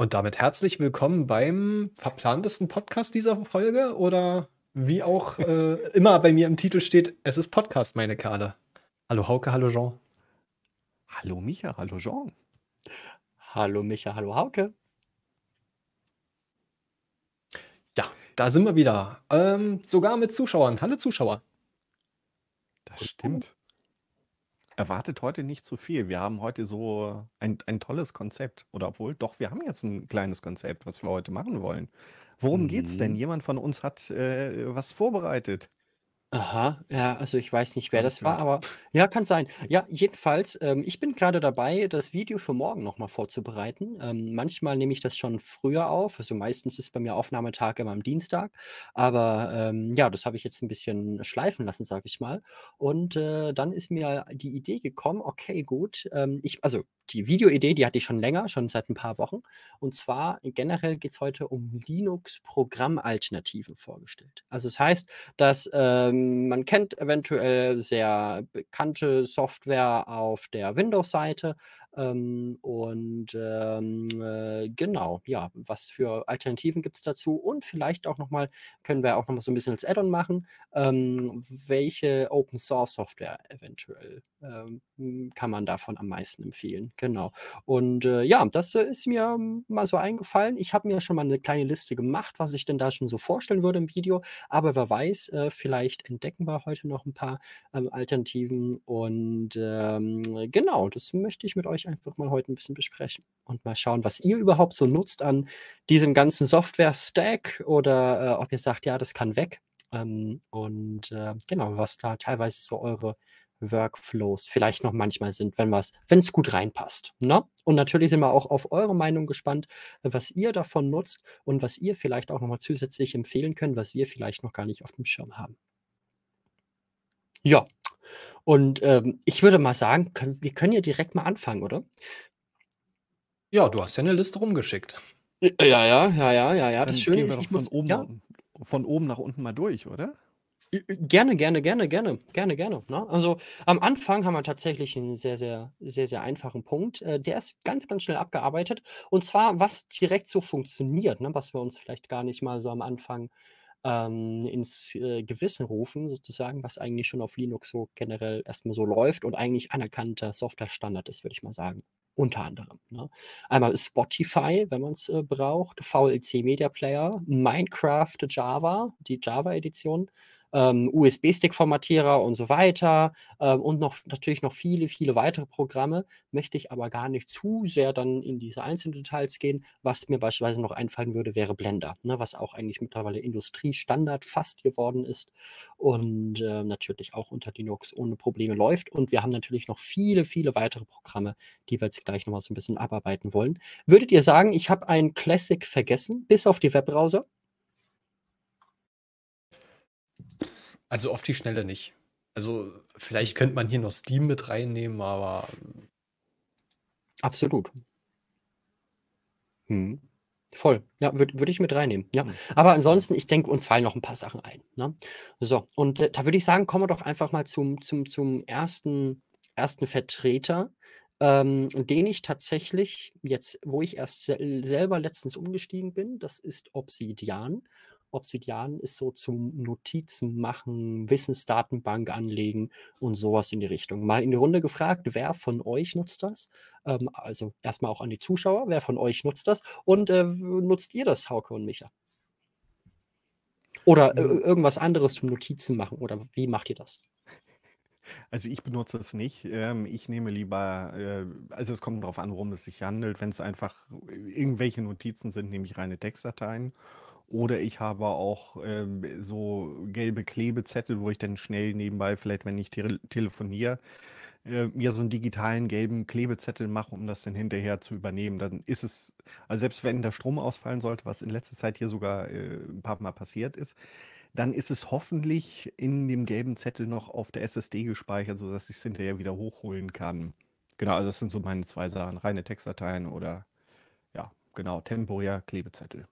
Und damit herzlich willkommen beim verplantesten Podcast dieser Folge oder wie auch immer bei mir im Titel steht, es ist Podcast, meine Kerle. Hallo Hauke, hallo Jean. Hallo Micha, hallo Jean. Hallo Micha, hallo Hauke. Ja, da sind wir wieder. Sogar mit Zuschauern. Hallo Zuschauer. Das stimmt. Erwartet heute nicht zu viel. Wir haben heute so ein tolles Konzept. Oder obwohl, doch, wir haben jetzt ein kleines Konzept, was wir heute machen wollen. Worum geht's denn? Mhm. Jemand von uns hat was vorbereitet, Aha, ja, also ich weiß nicht, wer habe ich das war, gehört. aber ja, kann sein. Ja, jedenfalls, ich bin gerade dabei, das Video für morgen noch mal vorzubereiten. Manchmal nehme ich das schon früher auf, also meistens ist bei mir Aufnahmetag immer am Dienstag, aber, ja, das habe ich jetzt ein bisschen schleifen lassen, sage ich mal. Und, dann ist mir die Idee gekommen, okay, gut, die Videoidee, die hatte ich schon länger, schon seit ein paar Wochen. Und zwar generell geht es heute um Linux-Programmalternativen vorgestellt. Also, das heißt, dass man kennt eventuell sehr bekannte Software auf der Windows-Seite, genau, ja, was für Alternativen gibt es dazu? Und vielleicht auch noch mal können wir auch noch mal so ein bisschen als Add-on machen, welche Open-Source-Software eventuell, kann man davon am meisten empfehlen? Genau. Und, ja, das, ist mir mal so eingefallen. Ich habe mir schon mal eine kleine Liste gemacht, was ich denn da schon so vorstellen würde im Video. Aber wer weiß, vielleicht entdecken wir heute noch ein paar, Alternativen und, genau, das möchte ich mit euch einfach mal heute ein bisschen besprechen und mal schauen, was ihr überhaupt so nutzt an diesem ganzen Software-Stack oder, ob ihr sagt: „Ja, das kann weg.“ genau, was da teilweise so eure Workflows vielleicht noch manchmal sind, wenn es gut reinpasst, ne? Und natürlich sind wir auch auf eure Meinung gespannt, was ihr davon nutzt und was ihr vielleicht auch noch mal zusätzlich empfehlen könnt, was wir vielleicht noch gar nicht auf dem Schirm haben. Ja, und, ich würde mal sagen, wir können ja direkt mal anfangen, oder? Ja, du hast ja eine Liste rumgeschickt. Ja, ja, ja, ja, ja, ja. Das Dann Schöne gehen wir ist, doch ich muss ja, von oben nach unten mal durch, oder? gerne, gerne, gerne, gerne, gerne, gerne, ne? Also, am Anfang haben wir tatsächlich einen sehr, sehr, sehr, sehr einfachen Punkt. Der ist ganz, ganz schnell abgearbeitet. Und zwar, was direkt so funktioniert, ne, was wir uns vielleicht gar nicht mal so am Anfang, ins, Gewissen rufen sozusagen, was eigentlich schon auf Linux so generell erstmal so läuft und eigentlich anerkannter Softwarestandard ist, würde ich mal sagen, unter anderem, ne? Einmal Spotify, wenn man's, braucht, VLC Media Player, Minecraft Java, die Java-Edition, USB-Stick-Formatierer und so weiter, und noch natürlich noch viele, viele weitere Programme, möchte ich aber gar nicht zu sehr dann in diese einzelnen Details gehen. Was mir beispielsweise noch einfallen würde, wäre Blender, ne, was auch eigentlich mittlerweile Industriestandard fast geworden ist und, natürlich auch unter Linux ohne Probleme läuft. Und wir haben natürlich noch viele, viele weitere Programme, die wir jetzt gleich noch mal so ein bisschen abarbeiten wollen. Würdet ihr sagen, ich habe ein Classic vergessen, bis auf die Webbrowser? Also auf die Schnelle nicht. Also vielleicht könnte man hier noch Steam mit reinnehmen, aber Absolut. Mhm. Voll. Ja, würde ich mit reinnehmen, ja. Hm. Aber Ja. ansonsten, ich denke, uns fallen noch ein paar Sachen ein, ne? So, und, da würde ich sagen, kommen wir doch einfach mal zum ersten Vertreter, den ich tatsächlich jetzt, wo ich erst selber letztens umgestiegen bin, das ist Obsidian. Obsidian ist so zum Notizen machen, Wissensdatenbank anlegen und sowas in die Richtung. Mal in die Runde gefragt, wer von euch nutzt das? Also erstmal auch an die Zuschauer, wer von euch nutzt das? Und, nutzt ihr das, Hauke und Micha? Oder, Hm, irgendwas anderes zum Notizen machen oder wie macht ihr das? Also ich benutze es nicht. Ich nehme lieber, also es kommt darauf an, worum es sich handelt. Wenn es einfach irgendwelche Notizen sind, nehme ich reine Textdateien. Oder ich habe auch so gelbe Klebezettel, wo ich dann schnell nebenbei, vielleicht wenn ich telefoniere, mir so einen digitalen gelben Klebezettel mache, um das dann hinterher zu übernehmen. Dann ist es, also selbst wenn der Strom ausfallen sollte, was in letzter Zeit hier sogar ein paar Mal passiert ist, dann ist es hoffentlich in dem gelben Zettel noch auf der SSD gespeichert, sodass ich es hinterher wieder hochholen kann. Genau, also das sind so meine zwei Sachen, reine Textdateien oder ja, genau, temporär Klebezettel.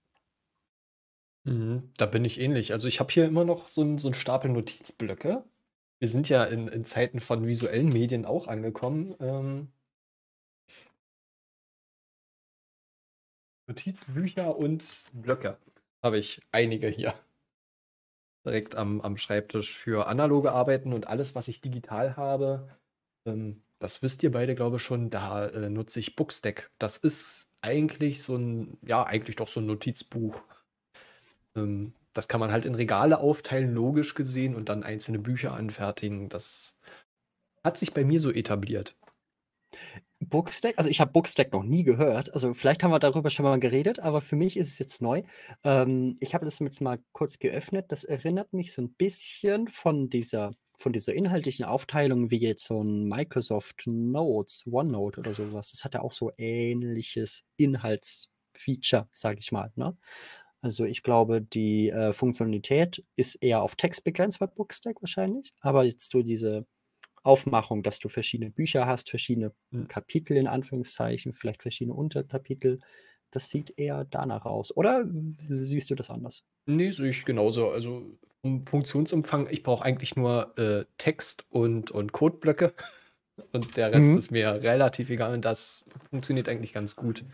da bin ich ähnlich. Also ich habe hier immer noch so 'n Stapel Notizblöcke. Wir sind ja in Zeiten von visuellen Medien auch angekommen. Notizbücher und Blöcke habe ich einige hier direkt am Schreibtisch für analoge Arbeiten und alles, was ich digital habe. Das wisst ihr beide, glaube ich, schon. Da nutze ich Bookstack. Das ist eigentlich so ein, ja, eigentlich doch so ein Notizbuch. Das kann man halt in Regale aufteilen, logisch gesehen, und dann einzelne Bücher anfertigen. Das hat sich bei mir so etabliert. Bookstack, also ich habe Bookstack noch nie gehört. Also vielleicht haben wir darüber schon mal geredet, aber für mich ist es jetzt neu. Ich habe das jetzt mal kurz geöffnet. Das erinnert mich so ein bisschen von dieser inhaltlichen Aufteilung wie jetzt so ein Microsoft Notes, OneNote oder sowas. Das hat ja auch so ähnliches Inhaltsfeature, sage ich mal. Ne? Also ich glaube, die Funktionalität ist eher auf Text begrenzt bei Bookstack wahrscheinlich, aber jetzt so diese Aufmachung, dass du verschiedene Bücher hast, verschiedene Hm. Kapitel in Anführungszeichen, vielleicht verschiedene Unterkapitel. Das sieht eher danach aus. Oder siehst du das anders? Nee, sehe ich genauso. Also vom Funktionsumfang, ich brauche eigentlich nur Text und Codeblöcke und der Rest ist mir relativ egal und das funktioniert eigentlich ganz gut.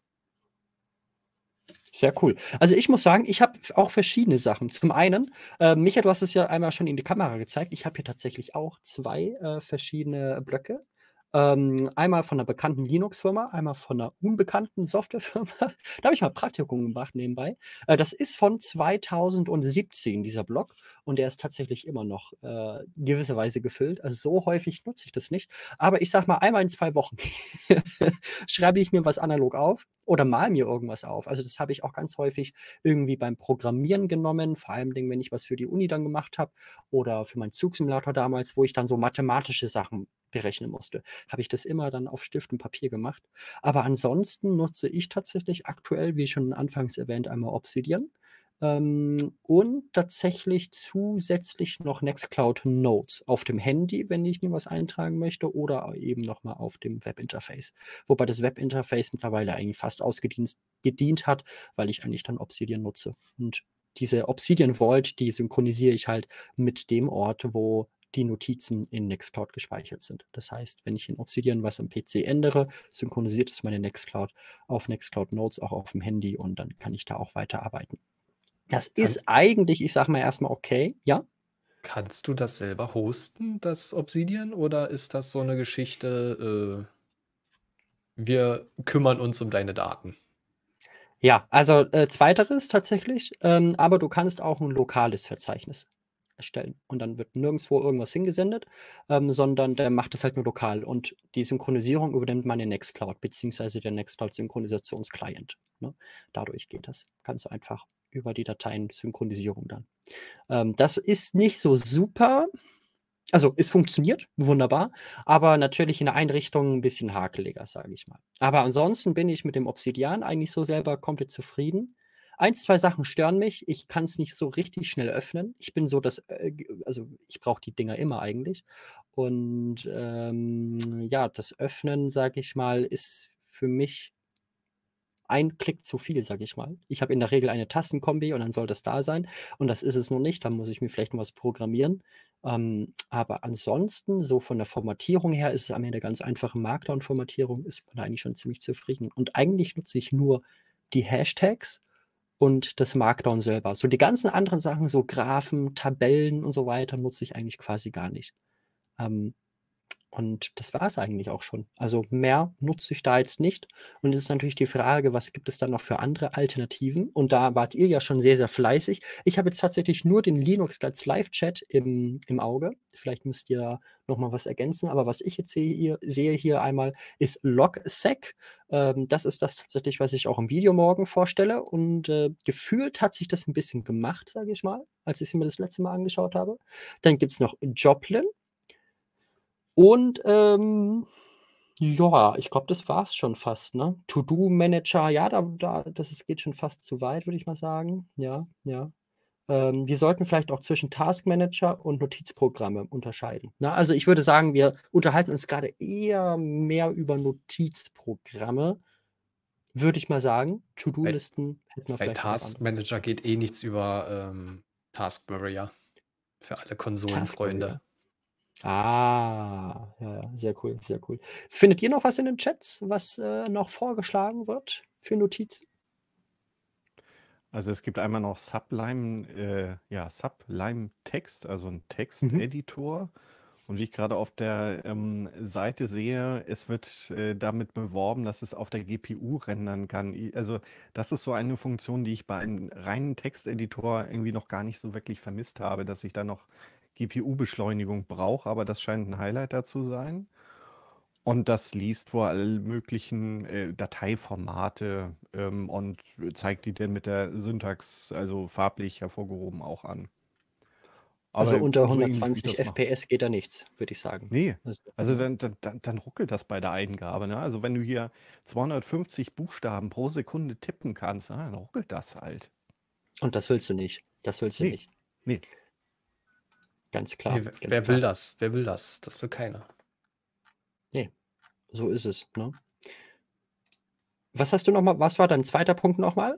Sehr cool. Also ich muss sagen, ich habe auch verschiedene Sachen. Zum einen, Micha, du hast es ja einmal schon in die Kamera gezeigt. Ich habe hier tatsächlich auch zwei verschiedene Blöcke. Einmal von einer bekannten Linux-Firma, einmal von einer unbekannten Softwarefirma. Da habe ich mal Praktikum gemacht nebenbei. Das ist von 2017, dieser Blog. Und der ist tatsächlich immer noch gewisserweise gefüllt. Also so häufig nutze ich das nicht. Aber ich sag mal, einmal in 2 Wochen schreibe ich mir was analog auf oder mal mir irgendwas auf. Also das habe ich auch ganz häufig irgendwie beim Programmieren genommen, vor allem, wenn ich was für die Uni dann gemacht habe oder für meinen Zugsimulator damals, wo ich dann so mathematische Sachen berechnen musste, habe ich das immer dann auf Stift und Papier gemacht. Aber ansonsten nutze ich tatsächlich aktuell, wie schon anfangs erwähnt, einmal Obsidian. Und tatsächlich zusätzlich noch Nextcloud Notes auf dem Handy, wenn ich mir was eintragen möchte, oder eben nochmal auf dem Webinterface. Wobei das Webinterface mittlerweile eigentlich fast gedient hat, weil ich eigentlich dann Obsidian nutze. Und diese Obsidian Vault, die synchronisiere ich halt mit dem Ort, wo die Notizen in Nextcloud gespeichert sind. Das heißt, wenn ich in Obsidian was am PC ändere, synchronisiert es meine Nextcloud auf Nextcloud Notes, auch auf dem Handy, und dann kann ich da auch weiterarbeiten. Das ist eigentlich, ich sag mal erstmal okay, ja. Kannst du das selber hosten, das Obsidian, oder ist das so eine Geschichte, wir kümmern uns um deine Daten? Ja, also zweiteres tatsächlich, aber du kannst auch ein lokales Verzeichnis erstellen und dann wird nirgendwo irgendwas hingesendet, sondern der macht es halt nur lokal und die Synchronisierung übernimmt meine Nextcloud beziehungsweise der Nextcloud-Synchronisationsclient. Ne? Dadurch geht das. Kannst du einfach über die Dateien Synchronisierung dann. Das ist nicht so super. Also, es funktioniert wunderbar, aber natürlich in der Einrichtung ein bisschen hakeliger, sage ich mal. Aber ansonsten bin ich mit dem Obsidian eigentlich so selber komplett zufrieden. 1, 2 Sachen stören mich. Ich kann es nicht so richtig schnell öffnen. Ich bin so das also, ich brauche die Dinger immer eigentlich. Und, ja, das Öffnen, sage ich mal, ist für mich ein Klick zu viel, sage ich mal. Ich habe in der Regel eine Tastenkombi und dann soll das da sein. Und das ist es noch nicht. Dann muss ich mir vielleicht noch was programmieren. Aber ansonsten, so von der Formatierung her, ist es am Ende ganz einfache Markdown-Formatierung, ist man da eigentlich schon ziemlich zufrieden. Und eigentlich nutze ich nur die Hashtags und das Markdown selber. So die ganzen anderen Sachen, so Graphen, Tabellen und so weiter, nutze ich eigentlich quasi gar nicht. Und das war es eigentlich auch schon. Also mehr nutze ich da jetzt nicht. Und es ist natürlich die Frage, was gibt es dann noch für andere Alternativen? Und da wart ihr ja schon sehr, sehr fleißig. Ich habe jetzt tatsächlich nur den Linux Guides Live-Chat im Auge. Vielleicht müsst ihr da noch mal was ergänzen. Aber was ich jetzt sehe hier einmal, ist Logsec. Das ist das tatsächlich, was ich auch im Video morgen vorstelle. Und gefühlt hat sich das ein bisschen gemacht, sage ich mal, als ich es mir das letzte Mal angeschaut habe. Dann gibt es noch Joplin. Und ja, ich glaube, das war's schon fast, ne? To-Do-Manager, ja, geht schon fast zu weit, würde ich mal sagen. Ja, ja. Wir sollten vielleicht auch zwischen Taskmanager und Notizprogramme unterscheiden. Ne? Also ich würde sagen, wir unterhalten uns gerade eher mehr über Notizprogramme, würde ich mal sagen. To-Do-Listen hätten wir Bei vielleicht noch was Task anderes. Manager geht eh nichts über Task Warrior. Für alle Konsolenfreunde. Ja, ja, sehr cool, sehr cool. Findet ihr noch was in den Chats, was noch vorgeschlagen wird für Notizen? Also es gibt einmal noch Sublime Text, also ein Mhm. Texteditor. Und wie ich gerade auf der Seite sehe, es wird damit beworben, dass es auf der GPU rendern kann. Also das ist so eine Funktion, die ich bei einem reinen Texteditor irgendwie noch gar nicht so wirklich vermisst habe, dass ich da noch GPU-Beschleunigung brauche, aber das scheint ein Highlight da zu sein. Und das liest wohl alle möglichen Dateiformate und zeigt die dann mit der Syntax, also farblich hervorgehoben, auch an. Also Aber unter so ähnlich wie ich 120 das mache. FPS geht da nichts, würde ich sagen. Nee, also Ja. dann ruckelt das bei der Eingabe. Ne? Also wenn du hier 250 Buchstaben pro Sekunde tippen kannst, dann ruckelt das halt. Und das willst du nicht. Das willst du Nee, nicht. nee. Ganz klar. Nee, Ganz wer will klar. das? Wer will das? Das will keiner. Nee, so ist es. Ne? Was hast du nochmal? Was war dein zweiter Punkt nochmal?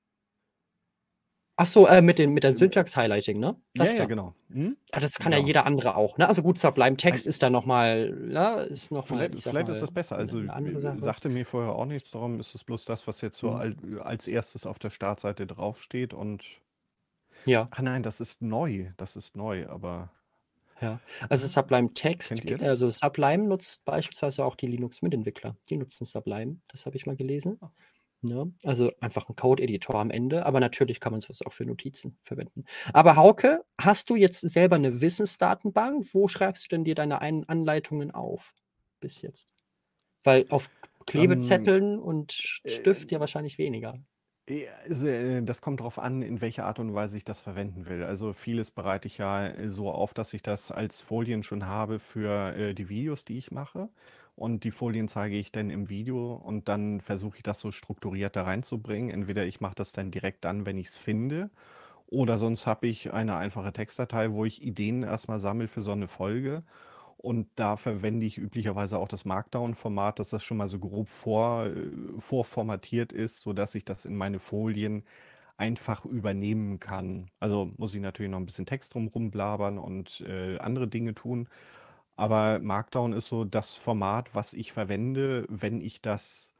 Ach so, mit dem Syntax-Highlighting, ne? Ja, Das ja, da. genau. Hm? Das kann ja Genau. jeder andere auch, ne? Also gut, Sublime Text Ei- ist da nochmal, ne, ist nochmal, ich sag Vielleicht ist mal, das besser. Also eine andere Sache. sagte mir vorher auch nichts, darum ist es bloß das, was jetzt so als erstes auf der Startseite draufsteht. Und Ja, ach nein, das ist neu. Das ist neu, aber ja. Also Sublime Text, kennt ihr das? also Sublime nutzt beispielsweise auch die Linux-Mit-Entwickler. Die nutzen Sublime, das habe ich mal gelesen. Ah. Ne? Also einfach ein Code-Editor am Ende, aber natürlich kann man sowas auch für Notizen verwenden. Aber Hauke, hast du jetzt selber eine Wissensdatenbank? Wo schreibst du denn dir deine Anleitungen auf bis jetzt? Weil auf Klebezetteln und Stift ja wahrscheinlich weniger. Ja, also, das kommt darauf an, in welcher Art und Weise ich das verwenden will. Also vieles bereite ich ja so auf, dass ich das als Folien schon habe für die Videos, die ich mache. Und die Folien zeige ich dann im Video und dann versuche ich das so strukturiert da reinzubringen. Entweder ich mache das dann direkt dann, wenn ich es finde, oder sonst habe ich eine einfache Textdatei, wo ich Ideen erstmal sammle für so eine Folge. Und da verwende ich üblicherweise auch das Markdown-Format, dass das schon mal so grob vorformatiert ist, sodass ich das in meine Folien einfach übernehmen kann. Also muss ich natürlich noch ein bisschen Text drumherum blabern und andere Dinge tun. Aber Markdown ist so das Format, was ich verwende, wenn ich das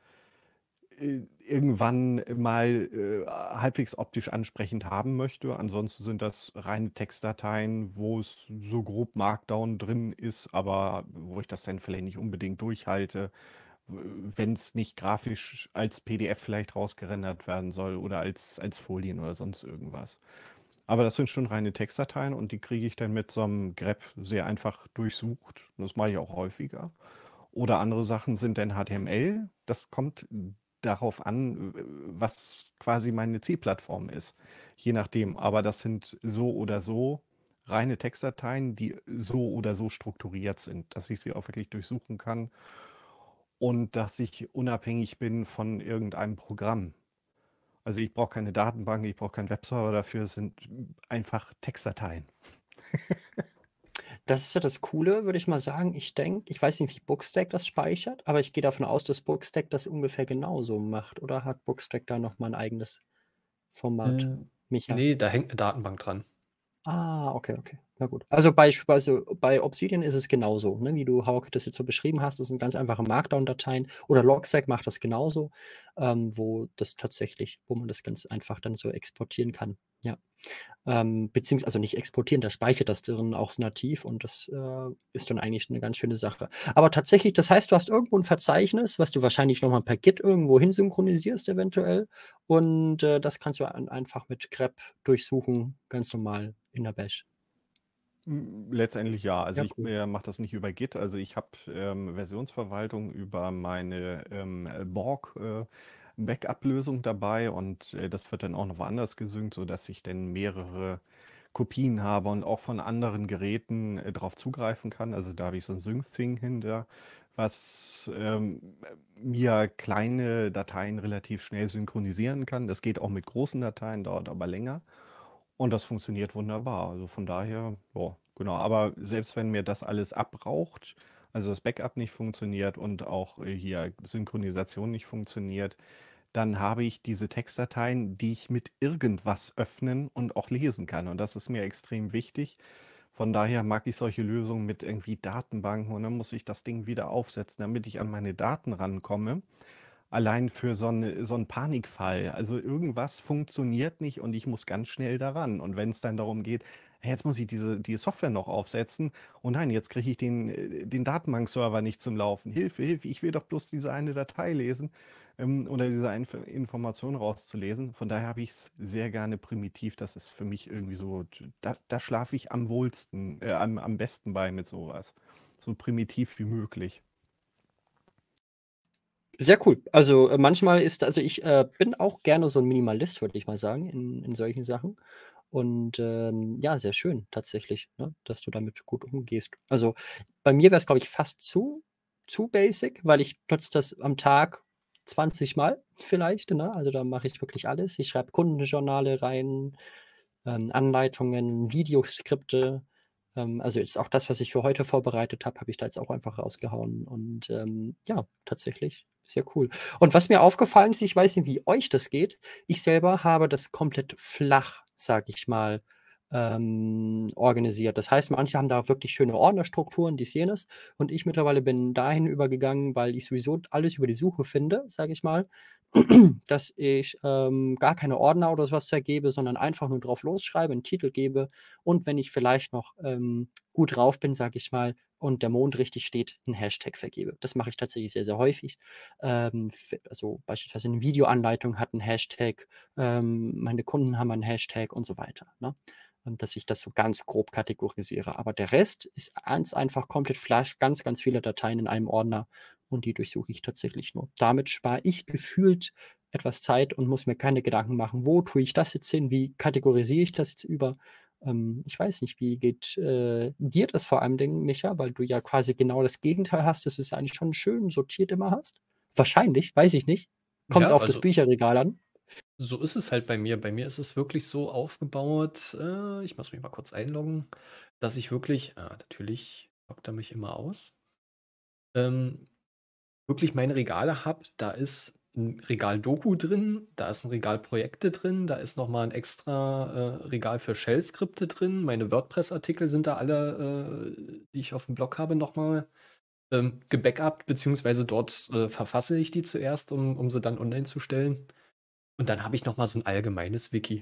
irgendwann mal halbwegs optisch ansprechend haben möchte. Ansonsten sind das reine Textdateien, wo es so grob Markdown drin ist, aber wo ich das dann vielleicht nicht unbedingt durchhalte, wenn es nicht grafisch als PDF vielleicht rausgerendert werden soll oder als Folien oder sonst irgendwas. Aber das sind schon reine Textdateien und die kriege ich dann mit so einem grep sehr einfach durchsucht. Das mache ich auch häufiger. Oder andere Sachen sind dann HTML. Das kommt darauf an, was quasi meine Zielplattform ist. Je nachdem. Aber das sind so oder so reine Textdateien, die so oder so strukturiert sind, dass ich sie auch wirklich durchsuchen kann und dass ich unabhängig bin von irgendeinem Programm. Also ich brauche keine Datenbank, ich brauche keinen Webserver dafür, es sind einfach Textdateien. Das ist ja das Coole, würde ich mal sagen. Ich denke, ich weiß nicht, wie Bookstack das speichert, aber ich gehe davon aus, dass Bookstack das ungefähr genauso macht. Oder hat Bookstack da nochmal ein eigenes Format? Micha? Nee, da hängt eine Datenbank dran. Ah, okay, okay. Na gut. Also beispielsweise bei Obsidian ist es genauso, ne? Wie du, Hauke, das jetzt so beschrieben hast. Das sind ganz einfache Markdown-Dateien. Oder Logstack macht das genauso, wo man das ganz einfach dann so exportieren kann. Ja. Beziehungsweise, also nicht exportieren, der speichert das drin auch nativ und das ist dann eigentlich eine ganz schöne Sache. Aber tatsächlich, das heißt, du hast irgendwo ein Verzeichnis, was du wahrscheinlich nochmal per Git irgendwo hin synchronisierst eventuell und das kannst du einfach mit grep durchsuchen, ganz normal in der Bash. Letztendlich ja. Also Ja, ich cool. mache das nicht über Git. Also ich habe Versionsverwaltung über meine Borg Backup-Lösung dabei und das wird dann auch noch woanders gesynkt, sodass ich dann mehrere Kopien habe und auch von anderen Geräten darauf zugreifen kann. Also da habe ich so ein Sync-Thing hinter, was mir kleine Dateien relativ schnell synchronisieren kann. Das geht auch mit großen Dateien, dauert aber länger. Und das funktioniert wunderbar. Also von daher, ja, genau. Aber selbst wenn mir das alles abraucht, also das Backup nicht funktioniert und auch hier Synchronisation nicht funktioniert, dann habe ich diese Textdateien, die ich mit irgendwas öffnen und auch lesen kann. Und das ist mir extrem wichtig. Von daher mag ich solche Lösungen mit irgendwie Datenbanken und dann muss ich das Ding wieder aufsetzen, damit ich an meine Daten rankomme. Allein für so 'n Panikfall. Also, irgendwas funktioniert nicht und ich muss ganz schnell daran. Und wenn es dann darum geht: „Hey, jetzt muss ich die Software noch aufsetzen. Oh nein, jetzt kriege ich den Datenbankserver nicht zum Laufen. Hilfe, Hilfe, ich will doch bloß diese eine Datei lesen, oder diese Information rauszulesen.“ Von daher habe ich es sehr gerne primitiv. Das ist für mich irgendwie so, da schlafe ich am wohlsten, am besten bei mit sowas. So primitiv wie möglich. Sehr cool. Also, manchmal also, ich, bin auch gerne so ein Minimalist, würde ich mal sagen, in solchen Sachen. Und, ja, sehr schön tatsächlich, ne, dass du damit gut umgehst. Also, bei mir wäre es, glaube ich, fast zu basic, weil ich nutze das am Tag 20 Mal vielleicht, ne? Also, da mache ich wirklich alles. Ich schreibe Kundenjournale rein, Anleitungen, Videoskripte. Also, jetzt auch das, was ich für heute vorbereitet habe ich da jetzt auch einfach rausgehauen und, ja, tatsächlich sehr cool. Und was mir aufgefallen ist, ich weiß nicht, wie euch das geht. Ich selber habe das komplett flach, sage ich mal, organisiert. Das heißt, manche haben da wirklich schöne Ordnerstrukturen, dies, jenes. Und ich mittlerweile bin dahin übergegangen, weil ich sowieso alles über die Suche finde, sage ich mal, dass ich, gar keine Ordner oder so was vergebe, sondern einfach nur drauf losschreibe, 'n Titel gebe und wenn ich vielleicht noch, gut drauf bin, sage ich mal, und der Mond richtig steht, 'n Hashtag vergebe. Das mache ich tatsächlich sehr, sehr häufig. F Also, beispielsweise 'ne Videoanleitung hat 'n Hashtag, meine Kunden haben einen Hashtag und so weiter, ne? Dass ich das so ganz grob kategorisiere. Aber der Rest ist ganz einfach komplett flach, ganz, ganz viele Dateien in einem Ordner und die durchsuche ich tatsächlich nur. Damit spare ich gefühlt etwas Zeit und muss mir keine Gedanken machen: „Wo tue ich das jetzt hin? Wie kategorisiere ich das jetzt über?“ Ich weiß nicht, wie geht, dir das vor allem Dingen, Micha, weil du ja quasi genau das Gegenteil hast, dass du's eigentlich schon schön sortiert immer hast? Wahrscheinlich, weiß ich nicht. Kommt Ja, auf das also Bücherregal an. so ist es halt bei mir. Bei mir ist es wirklich so aufgebaut, ich muss mich mal kurz einloggen, dass ich wirklich natürlich loggt er mich immer aus, ähm, wirklich meine Regale habe. Da ist ein Regal Doku drin, da ist ein Regal Projekte drin, da ist noch mal 'n extra, Regal für Shell-Skripte drin. Meine WordPress-Artikel sind da alle, die ich auf dem Blog habe, noch mal, gebackupt, beziehungsweise dort, verfasse ich die zuerst, um sie dann online zu stellen. Und dann habe ich noch mal so ein allgemeines Wiki.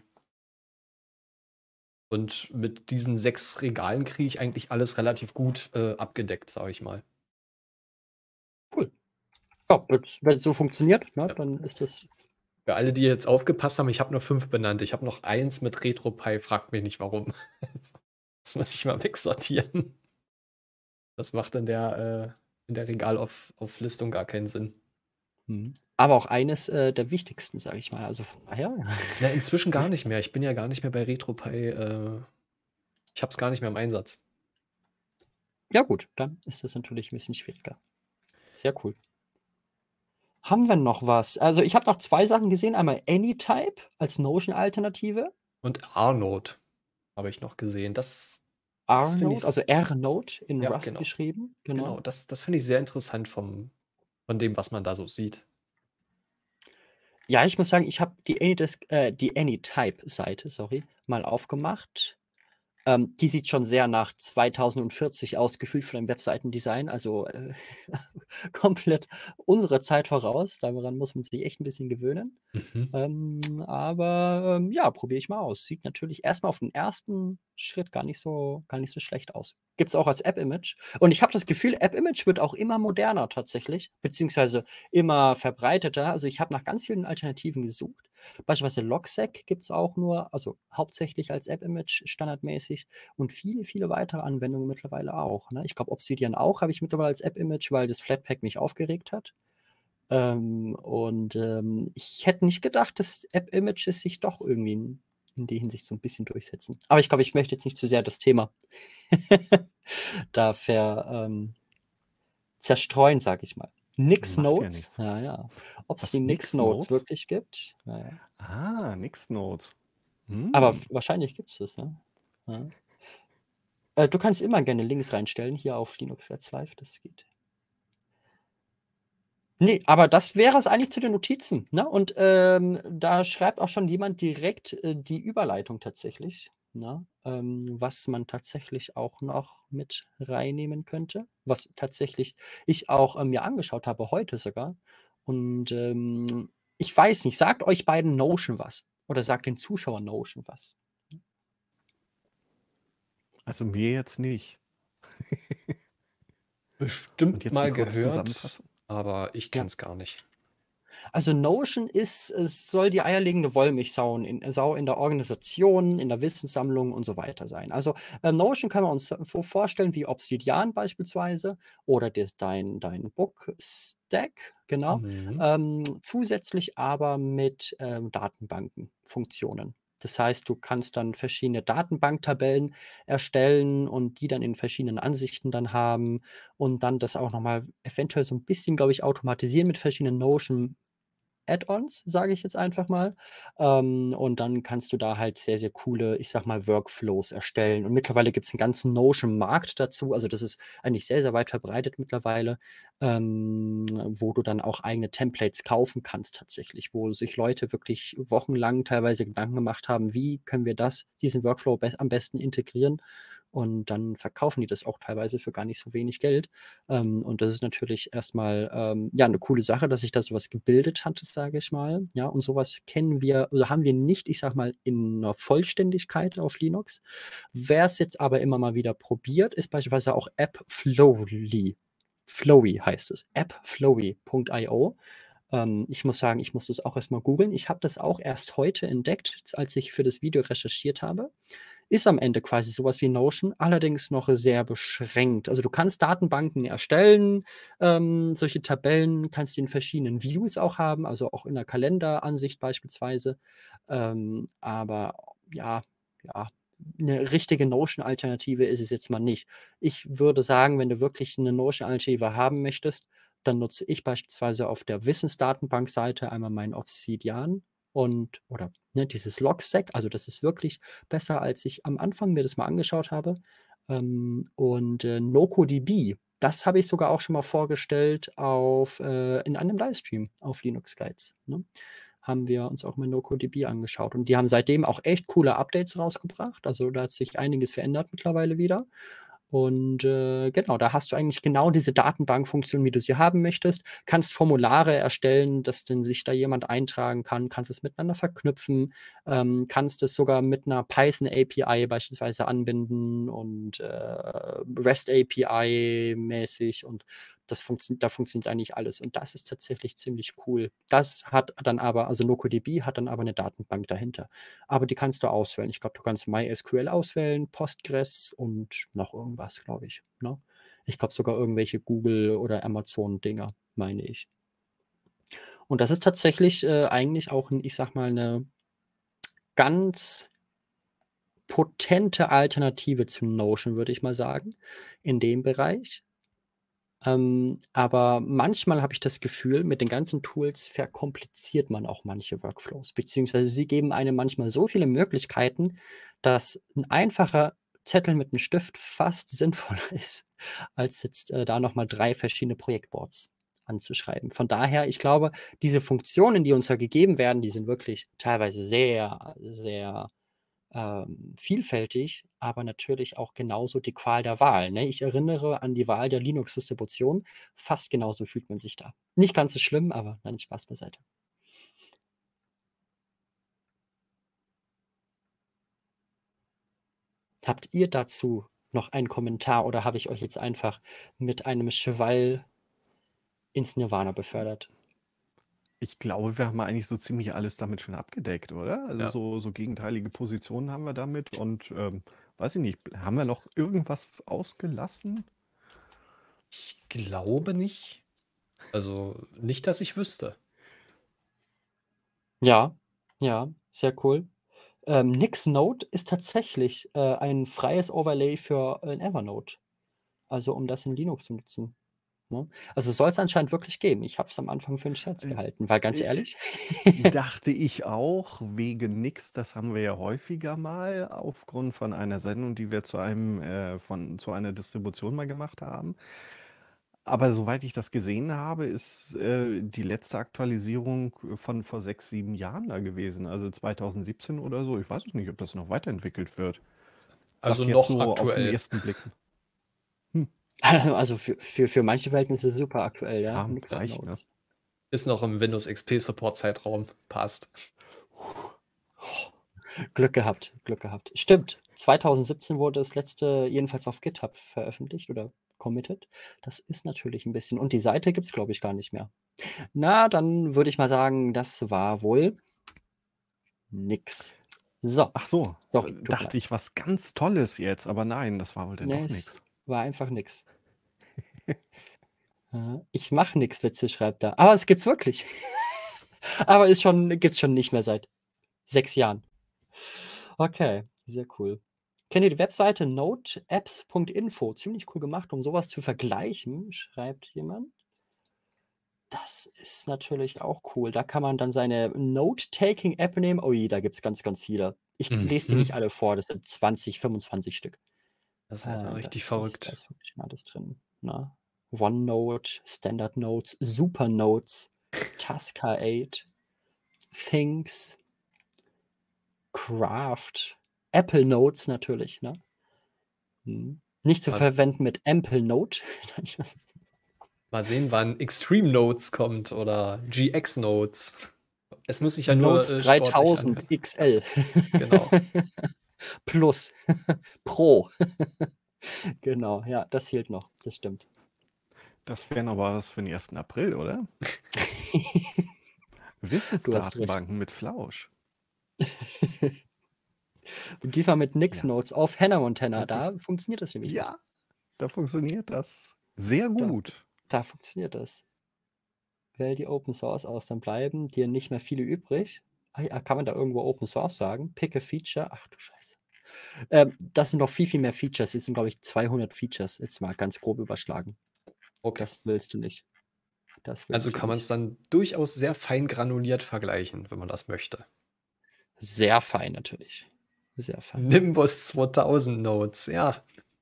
Und mit diesen 6 Regalen kriege ich eigentlich alles relativ gut, abgedeckt, sage ich mal. Cool. Ja, wenn's so funktioniert, ne, Ja. dann ist das Für alle, die jetzt aufgepasst haben, ich habe nur 5 benannt. Ich habe noch eins mit RetroPie, fragt mich nicht warum. Das muss ich mal wegsortieren. Das macht in der Regalauflistung gar keinen Sinn. Aber auch eines, der wichtigsten, sage ich mal. Also, von daher Na, inzwischen gar nicht mehr. Ich bin ja gar nicht mehr bei RetroPie, ich habe es gar nicht mehr im Einsatz. ja gut, dann ist das natürlich 'n bisschen schwieriger. Sehr cool. Haben wir noch was? Also, ich habe noch 2 Sachen gesehen. Einmal Anytype als Notion-Alternative. Und Arnold habe ich noch gesehen. Das finde R-Node, ich also R-Node in ja, Rust genau. geschrieben, Genau, genau. das finde ich sehr interessant von dem, was man da so sieht. Ja, ich muss sagen, ich habe die Anytype-Seite, sorry, mal aufgemacht. Die sieht schon sehr nach 2040 aus, gefühlt von dem Webseitendesign, also, komplett unserer Zeit voraus. Daran muss man sich echt 'n bisschen gewöhnen. Mhm. Aber, ja, probiere ich mal aus. Sieht natürlich erst mal auf den ersten Schritt gar nicht so schlecht aus. Gibt's auch als App-Image. Und ich habe das Gefühl, App-Image wird auch immer moderner tatsächlich, beziehungsweise immer verbreiteter. Also, ich habe nach ganz vielen Alternativen gesucht. Beispielsweise Logseq gibt's auch nur also, hauptsächlich als App-Image standardmäßig und viele, viele weitere Anwendungen mittlerweile auch, ne? Ich glaube, Obsidian auch habe ich mittlerweile als App-Image, weil das Flatpak mich aufgeregt hat. Ich hätte nicht gedacht, dass App-Images sich doch irgendwie in der Hinsicht so 'n bisschen durchsetzen. Aber ich glaube, ich möchte jetzt nicht zu sehr das Thema da zerstreuen, sage ich mal. Nix Macht ja Notes, nichts. ja, ja. Ob's die Was, Nix nix Notes Notes? wirklich gibt? Ja, ja. Ah, nix Notes. Aber Hm. wahrscheinlich gibt's das, ne? Ja. Du kannst immer gerne Links reinstellen hier auf Linux Let's Live, das geht. Ne, aber das wäre es eigentlich zu den Notizen, ne? Und, da schreibt auch schon jemand direkt, die Überleitung tatsächlich, ne, was man tatsächlich auch noch mit reinnehmen könnte, was tatsächlich ich auch, mir angeschaut habe, heute sogar. Und ich weiß nicht, sagt euch beiden Notion was? Oder sagt den Zuschauern Notion was? Also mir jetzt nicht. Und Bestimmt jetzt mal die gehört, Kurzzusammenfassung. aber ich Ja. kenne es gar nicht. Also Notion es soll die eierlegende Wollmilchsau in der Organisation, in der Wissenssammlung und so weiter sein. Also Notion können wir uns so vorstellen wie Obsidian beispielsweise oder dein Bookstack, genau. Zusätzlich aber mit Datenbankenfunktionen. Das heißt, du kannst dann verschiedene Datenbanktabellen erstellen und die dann in verschiedenen Ansichten dann haben und dann das auch nochmal eventuell so ein bisschen, glaube ich, automatisieren mit verschiedenen Notion Add-ons, sage ich jetzt einfach mal. Und dann kannst du da halt sehr, sehr coole, ich sag mal, Workflows erstellen. Und mittlerweile gibt es einen ganzen Notion-Markt dazu. Also das ist eigentlich sehr, sehr weit verbreitet mittlerweile, wo du dann auch eigene Templates kaufen kannst tatsächlich, wo sich Leute wirklich wochenlang teilweise Gedanken gemacht haben, wie können wir diesen Workflow am besten integrieren. Und dann verkaufen die das auch teilweise für gar nicht so wenig Geld. Und das ist natürlich erstmal ja, eine coole Sache, dass sich da sowas gebildet hat, sage ich mal. Ja, und sowas kennen wir, oder haben wir nicht, ich sag mal, in einer Vollständigkeit auf Linux. Wer es jetzt aber immer mal wieder probiert, ist beispielsweise auch AppFlowy. Flowy heißt es. appflowy.io. Ich muss sagen, ich muss das auch erstmal googeln. Ich habe das auch erst heute entdeckt, als ich für das Video recherchiert habe. Ist am Ende quasi sowas wie Notion, allerdings noch sehr beschränkt. Also du kannst Datenbanken erstellen, solche Tabellen kannst du in verschiedenen Views auch haben, also auch in der Kalenderansicht beispielsweise. Aber ja, eine richtige Notion-Alternative ist es jetzt mal nicht. Ich würde sagen, wenn du wirklich eine Notion-Alternative haben möchtest, dann nutze ich beispielsweise auf der Wissensdatenbank-Seite einmal meinen Obsidian oder dieses Logstack. Also das ist wirklich besser, als ich am Anfang mir das mal angeschaut habe. NocoDB, das habe ich sogar auch schon mal vorgestellt in einem Livestream auf Linux Guides. Ne? Haben wir uns auch mal NocoDB angeschaut. Und die haben seitdem auch echt coole Updates rausgebracht. Also da hat sich einiges verändert mittlerweile wieder. Und genau, da hast du eigentlich genau diese Datenbankfunktion, wie du sie haben möchtest. Kannst Formulare erstellen, dass denn sich da jemand eintragen kann, kannst es miteinander verknüpfen, kannst es sogar mit einer Python API beispielsweise anbinden und REST API mäßig und da funktioniert eigentlich alles. Und das ist tatsächlich ziemlich cool. Das hat dann aber, also NocoDB hat dann aber eine Datenbank dahinter. Aber die kannst du auswählen. Ich glaube, du kannst MySQL auswählen, Postgres und noch irgendwas, glaube ich. Ne? Ich glaube sogar irgendwelche Google- oder Amazon-Dinger, meine ich. Und das ist tatsächlich eigentlich auch, ich sag mal, eine ganz potente Alternative zu Notion, würde ich mal sagen, in dem Bereich. Aber manchmal habe ich das Gefühl, mit den ganzen Tools verkompliziert man auch manche Workflows, beziehungsweise sie geben einem manchmal so viele Möglichkeiten, dass ein einfacher Zettel mit einem Stift fast sinnvoller ist, als jetzt da nochmal 3 verschiedene Projektboards anzuschreiben. Von daher, ich glaube, diese Funktionen, die uns da gegeben werden, die sind wirklich teilweise sehr, sehr vielfältig, aber natürlich auch genauso die Qual der Wahl. Ne? Ich erinnere an die Wahl der Linux-Distribution. Fast genauso fühlt man sich da. Nicht ganz so schlimm, aber dann Spaß beiseite. Habt ihr dazu noch einen Kommentar oder habe ich euch jetzt einfach mit einem Schwall ins Nirvana befördert? Ich glaube, wir haben eigentlich so ziemlich alles damit schon abgedeckt, oder? Also Ja. so gegenteilige Positionen haben wir damit und weiß ich nicht, haben wir noch irgendwas ausgelassen? Ich glaube nicht. Also nicht, dass ich wüsste. Ja, sehr cool. Nixnode ist tatsächlich ein freies Overlay für Evernote. Also um das in Linux zu nutzen. Ne? Also soll es anscheinend wirklich geben. Ich habe es am Anfang für einen Scherz gehalten, weil ganz ehrlich. Dachte ich auch, wegen nix, das haben wir ja häufiger mal aufgrund von einer Sendung, die wir zu einer Distribution mal gemacht haben. Aber soweit ich das gesehen habe, ist die letzte Aktualisierung von vor 6, 7 Jahren da gewesen, also 2017 oder so. Ich weiß es nicht, ob das noch weiterentwickelt wird. Also Sagt jetzt noch so auf den aktuell. ersten Blick. Also für manche Verhältnisse super aktuell, ja. Ja, Nix reicht, ne? Notes. Ist noch im Windows XP Support-Zeitraum. Passt. Glück gehabt, Glück gehabt. Stimmt, 2017 wurde das letzte jedenfalls auf GitHub veröffentlicht oder committed. Das ist natürlich ein bisschen und die Seite gibt's, glaube ich, gar nicht mehr. Na, dann würde ich mal sagen, das war wohl nix. So, Ach so, sorry, tut mir dachte leid. ich was ganz Tolles jetzt, aber nein, das war wohl dann Ne, doch es nix. war einfach nix. Ich mache nix Witze, schreibt er. Aber es gibt's wirklich. Aber gibt's schon nicht mehr seit 6 Jahren. Okay, sehr cool. Kennt ihr die Webseite noteapps.info? Ziemlich cool gemacht, um sowas zu vergleichen, schreibt jemand. Das ist natürlich auch cool. Da kann man dann seine Note-Taking-App nehmen. Oh je, da gibt's ganz, ganz viele. Ich lese die nicht alle vor, das sind 20, 25 Stück. Das ist halt dann richtig Da verrückt. ist wirklich schon alles drin, ne? OneNote, Standard Notes, Super Notes, Tasker 8, Things, Craft, Apple Notes natürlich, ne? Nicht zu Was? verwenden mit Ample Note. Mal sehen, wann Extreme Notes kommt oder GX Notes. Es muss sich ja nur Notes sportlich 3000 anhören. XL. Genau. Plus. Pro. Genau, ja, das fehlt noch. Das stimmt. Das wäre aber was für den 1. April, oder? Du hast recht. Wissensdatenbanken mit Flausch. Und diesmal mit Nix Ja. Notes auf Hannah Montana. Da funktioniert das nämlich. Ja, da funktioniert das sehr gut. Da funktioniert das. Wähl die Open Source aus, dann bleiben dir nicht mehr viele übrig. Ah ja, kann man da irgendwo Open Source sagen? Pick a Feature. Ach du Scheiße. Das sind noch viel, viel mehr Features. Jetzt sind, glaube ich, 200 Features. Jetzt mal ganz grob überschlagen. Okay. Das willst du nicht. Also kann man es dann durchaus sehr fein granuliert vergleichen, wenn man das möchte. Sehr fein natürlich. Sehr fein. Nimbus 2000 Notes, ja.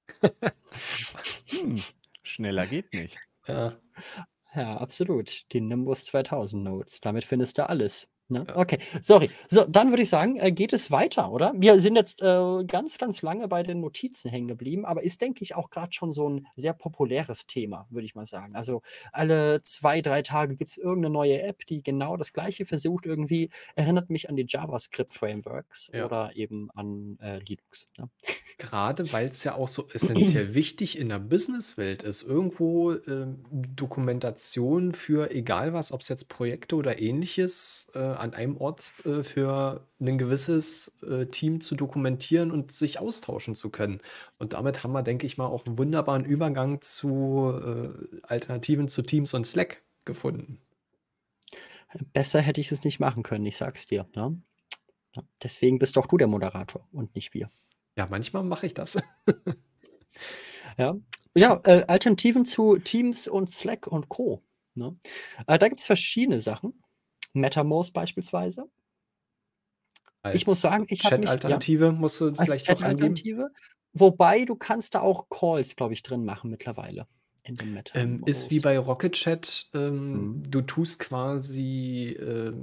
Schneller geht nicht. Ja. Ja, absolut. Die Nimbus 2000 Notes. Damit findest du alles. Ne? Ja. Okay, sorry. So, dann würde ich sagen, geht es weiter, oder? Wir sind jetzt ganz, ganz lange bei den Notizen hängen geblieben, aber ist, denke ich, auch gerade schon so ein sehr populäres Thema, würde ich mal sagen. Also alle 2, 3 Tage gibt es irgendeine neue App, die genau das Gleiche versucht irgendwie. Erinnert mich an die JavaScript-Frameworks Ja. oder eben an Linux. Ne? Gerade weil es ja auch so essentiell wichtig in der Businesswelt ist, irgendwo Dokumentation für egal was, ob es jetzt Projekte oder ähnliches, an einem Ort für ein gewisses Team zu dokumentieren und sich austauschen zu können. Und damit haben wir, denke ich mal, auch einen wunderbaren Übergang zu Alternativen zu Teams und Slack gefunden. Besser hätte ich es nicht machen können, ich sag's dir. Ne? Ja, deswegen bist doch du der Moderator und nicht wir. Ja, manchmal mache ich das. Ja, Alternativen zu Teams und Slack und Co. Ne? Da gibt es verschiedene Sachen. MetaMost beispielsweise. Ich muss sagen, ich habe mich Chat-Alternative musst du als vielleicht noch angeben. Chat-Alternative, wobei du kannst da auch Calls, glaube ich, drin machen mittlerweile in dem MetaMost. Ist wie bei Rocket Chat, Mhm. du tust quasi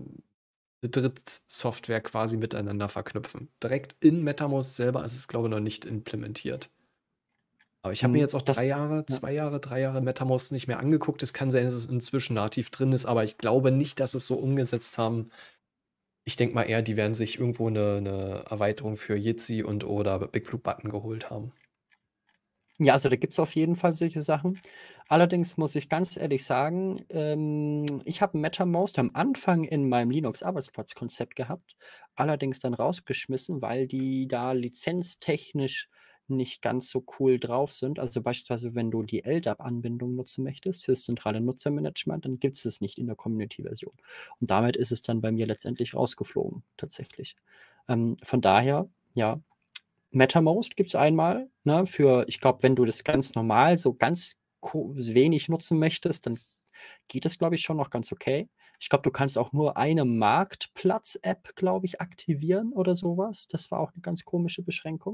Drittsoftware quasi miteinander verknüpfen. Direkt in MetaMost selber ist es, glaube ich, noch nicht implementiert. Aber ich habe mir jetzt auch 3 Jahre, 2 Jahre, 3 Jahre MetaMost nicht mehr angeguckt. Es kann sein, dass es inzwischen nativ drin ist, aber ich glaube nicht, dass es so umgesetzt haben. Ich denke mal eher, die werden sich irgendwo eine Erweiterung für Jitsi und oder Big Blue Button geholt haben. Ja, also da gibt es auf jeden Fall solche Sachen. Allerdings muss ich ganz ehrlich sagen, ich habe MetaMost am Anfang in meinem Linux-Arbeitsplatzkonzept gehabt, allerdings dann rausgeschmissen, weil die da lizenztechnisch nicht ganz so cool drauf sind. Also beispielsweise, wenn du die LDAP-Anbindung nutzen möchtest fürs zentrale Nutzermanagement, dann gibt es es nicht in der Community-Version. Und damit ist es dann bei mir letztendlich rausgeflogen, tatsächlich. Von daher, ja, MetaMost gibt es einmal, ne, für, ich glaube, wenn du das ganz normal, so ganz wenig nutzen möchtest, dann geht es, glaube ich, schon noch ganz okay. Ich glaube, du kannst auch nur eine Marktplatz-App, glaube ich, aktivieren oder sowas. Das war auch eine ganz komische Beschränkung.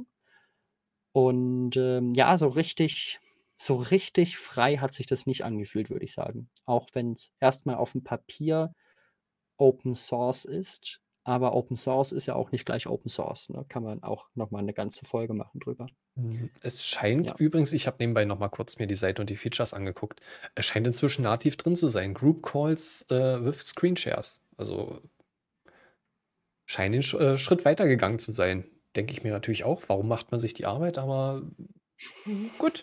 Und ja, so richtig frei hat sich das nicht angefühlt, würde ich sagen. Auch wenn es erstmal auf dem Papier Open Source ist, aber Open Source ist ja auch nicht gleich Open Source. Ne? Kann man auch nochmal eine ganze Folge machen drüber. Es scheint Ja. übrigens, ich habe nebenbei noch mal kurz mir die Seite und die Features angeguckt. Es scheint inzwischen nativ drin zu sein. Group Calls with Screen Shares. Also scheint den Schritt weitergegangen zu sein. Denke ich mir natürlich auch. Warum macht man sich die Arbeit? Aber gut.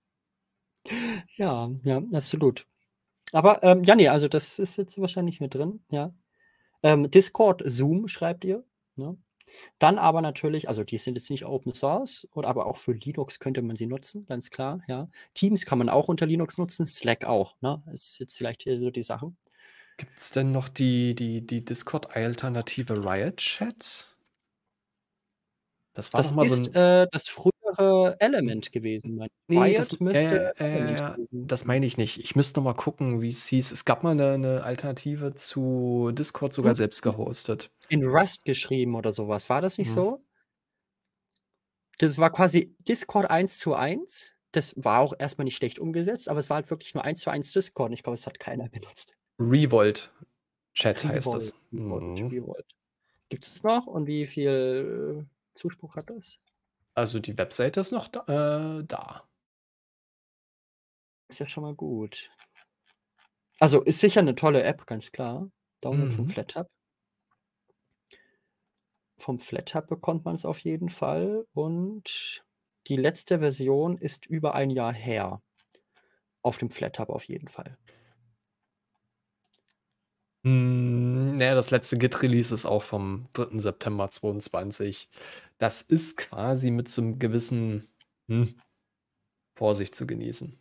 Ja, ja, absolut. Aber ja, nee, also das ist jetzt wahrscheinlich mit drin, ja. Discord, Zoom schreibt ihr. Ne? Dann aber natürlich, also die sind jetzt nicht Open Source, aber auch für Linux könnte man sie nutzen, ganz klar, ja. Teams kann man auch unter Linux nutzen, Slack auch, ne? Das ist jetzt vielleicht hier so die Sachen. Gibt es denn noch die Discord-Alternative Riot Chat? Das war Das doch mal so ist ein. das frühere Element gewesen. Nee, Riot müsste Element gewesen das sein. meine ich nicht. Ich müsste noch mal gucken, wie es hieß. Es gab mal eine Alternative zu Discord sogar selbst gehostet. In Rust geschrieben oder sowas. War das nicht Mhm. so? Das war quasi Discord 1:1. Das war auch erstmal nicht schlecht umgesetzt, aber es war halt wirklich nur 1:1 Discord. Und ich glaube, es hat keiner benutzt. Revolt Chat heißt das. Revolt. Gibt es noch? Und wie viel Zuspruch hat das? Also die Webseite ist noch da. Ist ja schon mal gut. Also ist sicher eine tolle App, ganz klar. Download vom FlatHub. Vom FlatHub bekommt man es auf jeden Fall. Und die letzte Version ist über ein Jahr her. Auf dem FlatHub auf jeden Fall. Naja, das letzte Git-Release ist auch vom 3. September 2022. Das ist quasi mit so einem gewissen Vorsicht zu genießen.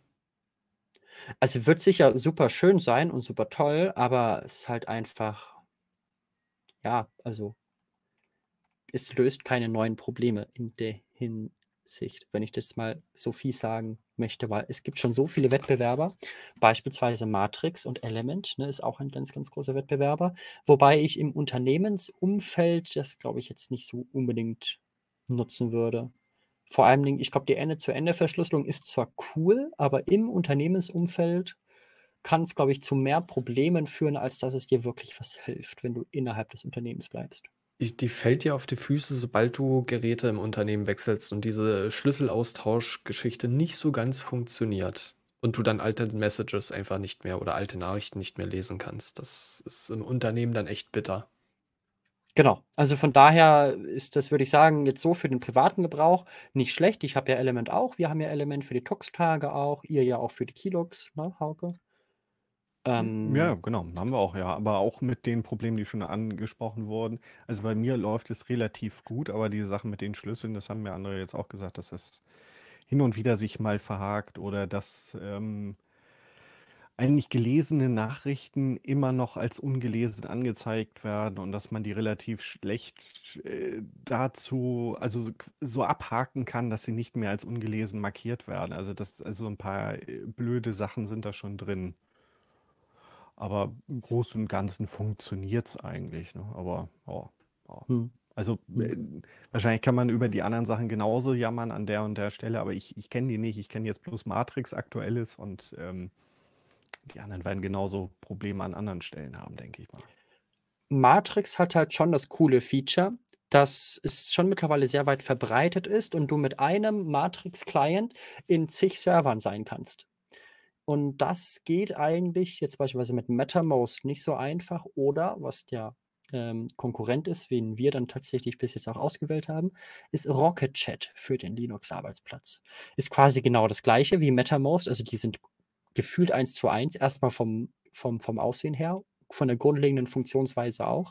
Also wird sicher super schön sein und super toll, aber es ist halt einfach, ja, also es löst keine neuen Probleme in der Hinsicht, wenn ich das mal so fies sagen möchte, weil es gibt schon so viele Wettbewerber, beispielsweise Matrix und Element, ne, ist auch ein ganz, ganz großer Wettbewerber, wobei ich im Unternehmensumfeld das, glaube ich, jetzt nicht so unbedingt nutzen würde. Vor allem, ich glaube, die Ende-zu-Ende-Verschlüsselung ist zwar cool, aber im Unternehmensumfeld kann es, glaube ich, zu mehr Problemen führen, als dass es dir wirklich was hilft, wenn du innerhalb des Unternehmens bleibst. Die fällt dir auf die Füße, sobald du Geräte im Unternehmen wechselst und diese Schlüsselaustauschgeschichte nicht so ganz funktioniert und du dann alte Messages einfach nicht mehr oder alte Nachrichten nicht mehr lesen kannst. Das ist im Unternehmen dann echt bitter. Genau, also von daher ist das, würde ich sagen, jetzt so für den privaten Gebrauch nicht schlecht. Ich habe ja Element auch, wir haben ja Element für die Tux-Tage auch, ihr ja auch für die Keyloggs, ne, Hauke? Ja, genau, haben wir auch, ja. Aber auch mit den Problemen, die schon angesprochen wurden. Also bei mir läuft es relativ gut, aber diese Sachen mit den Schlüsseln, das haben mir andere jetzt auch gesagt, dass es hin und wieder sich mal verhakt oder dass eigentlich gelesene Nachrichten immer noch als ungelesen angezeigt werden und dass man die relativ schlecht dazu, also so abhaken kann, dass sie nicht mehr als ungelesen markiert werden. Also also ein paar blöde Sachen sind da schon drin. Aber im Großen und Ganzen funktioniert es eigentlich. Ne? Aber ja, ja. Hm. Also wahrscheinlich kann man über die anderen Sachen genauso jammern an der und der Stelle, aber ich kenne die nicht. Ich kenne jetzt bloß Matrix aktuelles und die anderen werden genauso Probleme an anderen Stellen haben, denke ich mal. Matrix hat halt schon das coole Feature, dass es schon mittlerweile sehr weit verbreitet ist und du mit einem Matrix-Client in zig Servern sein kannst. Und das geht eigentlich jetzt beispielsweise mit MetaMost nicht so einfach oder was der Konkurrent ist, wen wir dann tatsächlich bis jetzt auch ausgewählt haben, ist Rocket Chat für den Linux-Arbeitsplatz. Ist quasi genau das gleiche wie MetaMost, also die sind gefühlt 1:1, erstmal vom Aussehen her, von der grundlegenden Funktionsweise auch.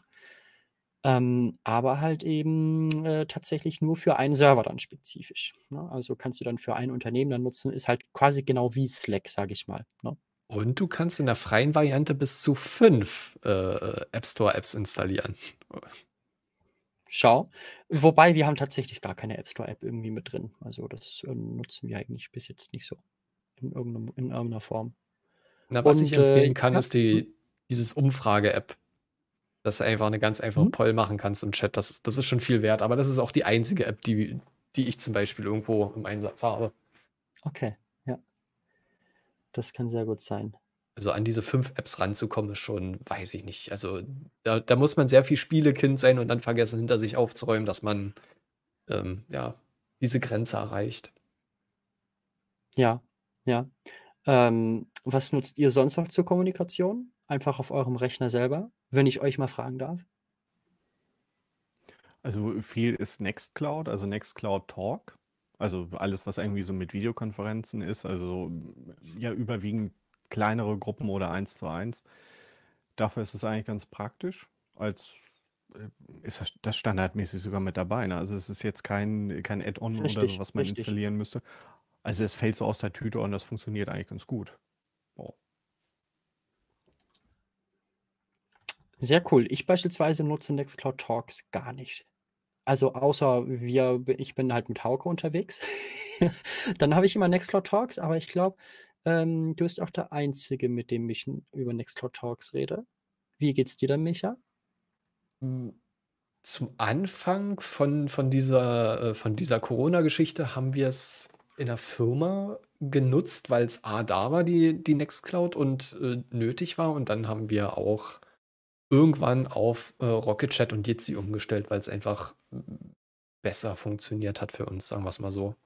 Aber halt eben tatsächlich nur für einen Server dann spezifisch. Ne? Also kannst du dann für ein Unternehmen dann nutzen, ist halt quasi genau wie Slack, sage ich mal. Ne? Und du kannst in der freien Variante bis zu 5 App Store-Apps installieren. Schau. Wobei wir haben tatsächlich gar keine App Store-App irgendwie mit drin. Also das nutzen wir eigentlich bis jetzt nicht so in irgendeiner Form. Na, was ich empfehlen kann, ja. ist dieses Umfrage-App. Dass du einfach eine ganz einfache Poll machen kannst im Chat. Das ist schon viel wert. Aber das ist auch die einzige App, die ich zum Beispiel irgendwo im Einsatz habe. Okay, ja. Das kann sehr gut sein. Also an diese 5 Apps ranzukommen, ist schon, weiß ich nicht. Also da muss man sehr viel Spielekind sein und dann vergessen, hinter sich aufzuräumen, dass man ja, diese Grenze erreicht. Ja, ja. Was nutzt ihr sonst noch zur Kommunikation? Einfach auf eurem Rechner selber, wenn ich euch mal fragen darf? Also viel ist Nextcloud, also Nextcloud Talk. Also alles, was irgendwie so mit Videokonferenzen ist, also ja überwiegend kleinere Gruppen oder 1:1. Dafür ist es eigentlich ganz praktisch. Als ist das standardmäßig sogar mit dabei. Ne? Also es ist jetzt kein Add-on oder so, Richtig, was man richtig. installieren müsste. Also es fällt so aus der Tüte und das funktioniert eigentlich ganz gut. Oh. Sehr cool. Ich beispielsweise nutze Nextcloud Talks gar nicht. Also außer ich bin halt mit Hauke unterwegs. Dann habe ich immer Nextcloud Talks, aber ich glaube, du bist auch der Einzige, mit dem ich über Nextcloud Talks rede. Wie geht's dir dann, Micha? Zum Anfang von dieser Corona-Geschichte haben wir es in der Firma genutzt, weil es A, da war, die Nextcloud und nötig war. Und dann haben wir auch irgendwann auf Rocket Chat und Jitsi umgestellt, weil es einfach besser funktioniert hat für uns, sagen wir es mal so.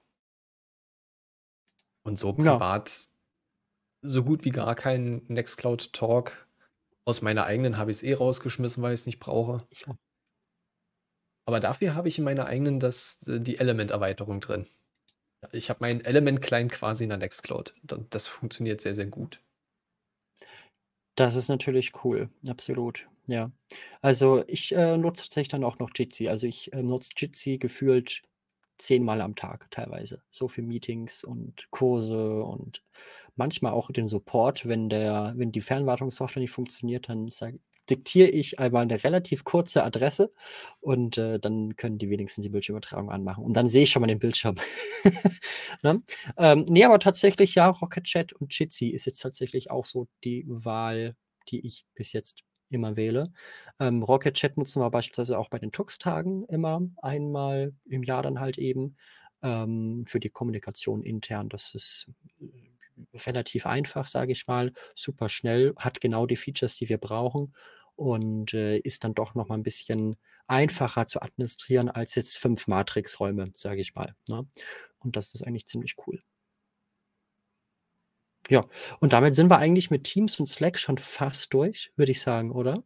Und so Ja. privat so gut wie gar kein Nextcloud Talk. Aus meiner eigenen habe ich es rausgeschmissen, weil ich es nicht brauche. Ich auch. Aber dafür habe ich in meiner eigenen die Element-Erweiterung drin. Ich habe meinen Element-Client quasi in der Nextcloud. Das funktioniert sehr, sehr gut. Das ist natürlich cool, absolut, ja. Also, ich nutze tatsächlich dann auch noch Jitsi. Also, ich nutze Jitsi gefühlt 10-mal am Tag teilweise. So für Meetings und Kurse und manchmal auch den Support, wenn die Fernwartungssoftware nicht funktioniert, dann diktiere ich einmal eine relativ kurze Adresse und dann können die wenigstens die Bildschirmübertragung anmachen. Und dann sehe ich schon mal den Bildschirm. Ne? Ne, aber tatsächlich, ja, Rocket Chat und Jitsi ist jetzt tatsächlich auch so die Wahl, die ich bis jetzt immer wähle. Rocket Chat nutzen wir beispielsweise auch bei den Tux-Tagen immer einmal im Jahr dann halt eben für die Kommunikation intern. Das ist relativ einfach, sage ich mal, super schnell, hat genau die Features, die wir brauchen und ist dann doch noch mal ein bisschen einfacher zu administrieren als jetzt 5 Matrix-Räume, sage ich mal, ne? Und das ist eigentlich ziemlich cool. Ja, und damit sind wir eigentlich mit Teams und Slack schon fast durch, würde ich sagen, oder?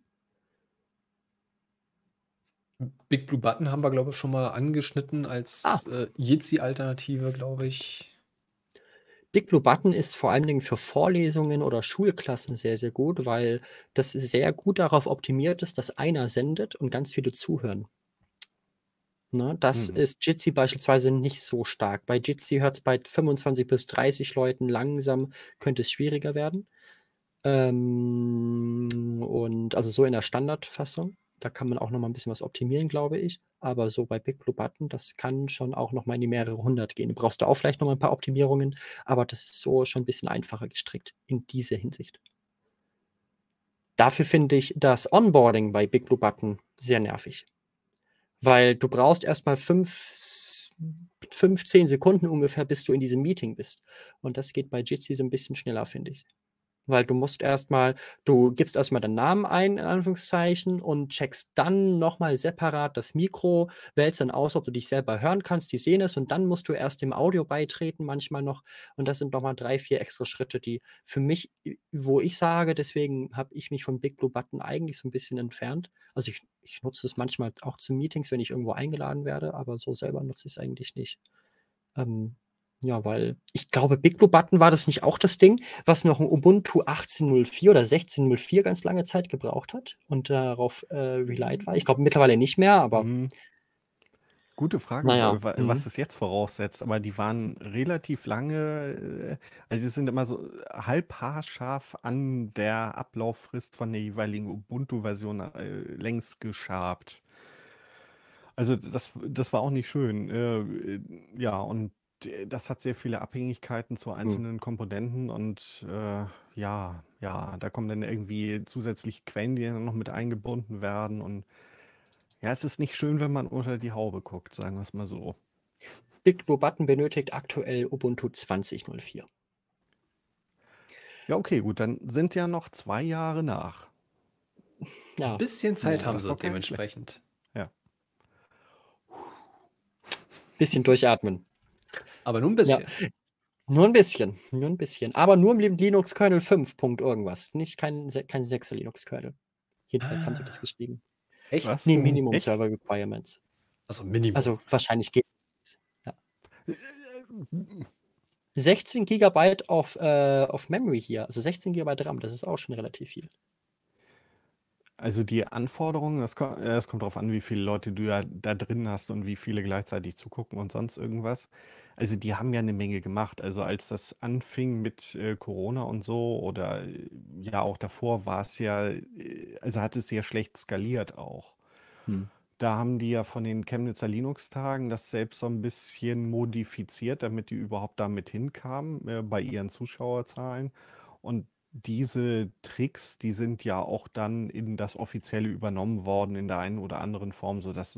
Big Blue Button haben wir, glaube ich, schon mal angeschnitten Ah. als Jitsi-Alternative, glaube ich. Big Blue Button ist vor allen Dingen für Vorlesungen oder Schulklassen sehr, sehr gut, weil das sehr gut darauf optimiert ist, dass einer sendet und ganz viele zuhören. Ne, das ist Jitsi beispielsweise nicht so stark. Bei Jitsi hört es bei 25 bis 30 Leuten langsam, könnte es schwieriger werden. Und also so in der Standardfassung. Da kann man auch noch mal ein bisschen was optimieren, glaube ich. Aber so bei Big Blue Button, das kann schon auch noch mal in die mehrere hundert gehen. Du brauchst da auch vielleicht noch mal ein paar Optimierungen, aber das ist so schon ein bisschen einfacher gestrickt in dieser Hinsicht. Dafür finde ich das Onboarding bei Big Blue Button sehr nervig. Weil du brauchst erst mal 15 Sekunden ungefähr, bis du in diesem Meeting bist. Und das geht bei Jitsi so ein bisschen schneller, finde ich. Weil du gibst erst mal deinen Namen ein, in Anführungszeichen, und checkst dann noch mal separat das Mikro, wählst dann aus, ob du dich selber hören kannst, die sehen es, und dann musst du erst dem Audio beitreten manchmal noch. Und das sind noch mal 3, 4 extra Schritte, die für mich wo ich sage, deswegen habe ich mich von Big Blue Button eigentlich so ein bisschen entfernt. Also, ich nutze es manchmal auch zu Meetings, wenn ich irgendwo eingeladen werde, aber so selber nutze ich es eigentlich nicht. Ja, weil ich glaube, Big Blue Button war das nicht auch das Ding, was noch 'n Ubuntu 18.04 oder 16.04 ganz lange Zeit gebraucht hat und darauf relied war? Ich glaube mittlerweile nicht mehr, aber Gute Frage, na ja. was es jetzt voraussetzt, aber die waren relativ lange, also, sie sind immer so halb haarscharf an der Ablauffrist von der jeweiligen Ubuntu-Version, längs geschabt. Also, das war auch nicht schön. Ja, und das hat sehr viele Abhängigkeiten zu einzelnen Komponenten und ja, da kommen dann irgendwie zusätzliche Quellen, die dann noch mit eingebunden werden. Und ja, es ist nicht schön, wenn man unter die Haube guckt, sagen wir es mal so. Big Blue Button benötigt aktuell Ubuntu 20.04. Ja, okay, gut, dann sind ja noch 2 Jahre nach. Ein Ja, bisschen Zeit ja, haben Das ist sie doch gar nicht schlecht. dementsprechend. Ja. bisschen durchatmen. Aber nur ein Ja, bisschen. nur ein bisschen, nur ein bisschen. Aber nur im Linux-Kernel 5. Punkt irgendwas, nicht kein 6er Linux-Kernel. Jedenfalls haben sie das Ah, geschrieben. echt? Was? Nee, Echt? Minimum Server Requirements. Also Minimum. Also wahrscheinlich geht es. Ja. Äh, 16 GB auf Memory hier, also 16 GB RAM, das ist auch schon relativ viel. Also die Anforderungen, das kommt darauf an, wie viele Leute du ja da drin hast und wie viele gleichzeitig zugucken und sonst irgendwas. Also die haben ja eine Menge gemacht. Also als das anfing mit Corona und so oder ja auch davor war es ja, also hat es sehr schlecht skaliert auch. Hm. Da haben die ja von den Chemnitzer Linux-Tagen das selbst so ein bisschen modifiziert, damit die überhaupt damit hinkamen bei ihren Zuschauerzahlen. Und diese Tricks, die sind ja auch dann in das Offizielle übernommen worden in der einen oder anderen Form, sodass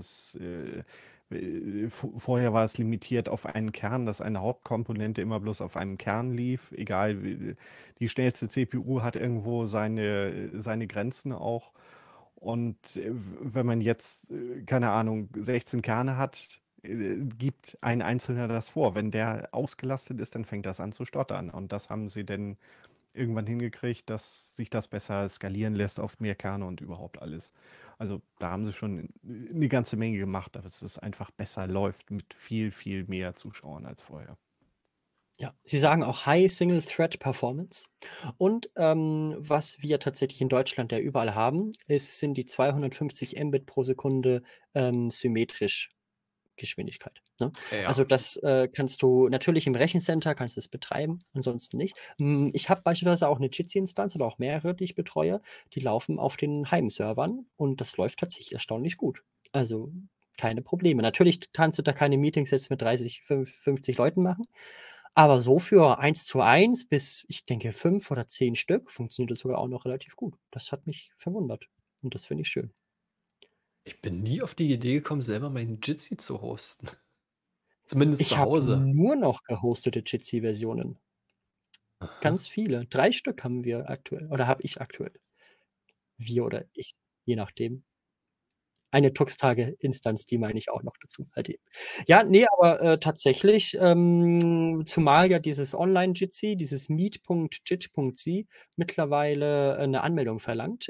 vorher war es limitiert auf einen Kern, dass eine Hauptkomponente immer bloß auf einem Kern lief. Egal, die schnellste CPU hat irgendwo seine Grenzen auch. Und wenn man jetzt, keine Ahnung, 16 Kerne hat, gibt ein Einzelner das vor. Wenn der ausgelastet ist, dann fängt das an zu stottern. Und das haben sie dann irgendwann hingekriegt, dass sich das besser skalieren lässt auf mehr Kerne und überhaupt alles. Also da haben sie schon eine ganze Menge gemacht, aber es ist einfach besser läuft mit viel, viel mehr Zuschauern als vorher. Ja, sie sagen auch High Single Thread Performance. Und was wir tatsächlich in Deutschland ja überall haben, sind die 250 Mbit pro Sekunde symmetrisch Geschwindigkeit. Ne? Also Ja. das kannst du natürlich im Rechencenter kannst du es betreiben, ansonsten nicht. Ich habe beispielsweise auch eine Jitsi-Instanz oder auch mehrere, die ich betreue, die laufen auf den Heimservern und das läuft tatsächlich erstaunlich gut. Also keine Probleme. Natürlich kannst du da keine Meetings jetzt mit 30, 50 Leuten machen, aber so für 1:1 bis, ich denke, 5 oder 10 Stück funktioniert das sogar auch noch relativ gut. Das hat mich verwundert und das finde ich schön. Ich bin nie auf die Idee gekommen, selber meinen Jitsi zu hosten. Zumindest Ich zu habe Hause. nur noch gehostete Jitsi-Versionen. Aha. Ganz viele. 3 Stück haben wir aktuell oder habe ich aktuell. Wir oder ich, je nachdem. Eine Tux-Tage-Instanz, die meine ich auch noch dazu halt eben. Ja, ne, aber tatsächlich, zumal ja dieses Online-Jitsi, dieses meet.jit.c mittlerweile 'ne Anmeldung verlangt,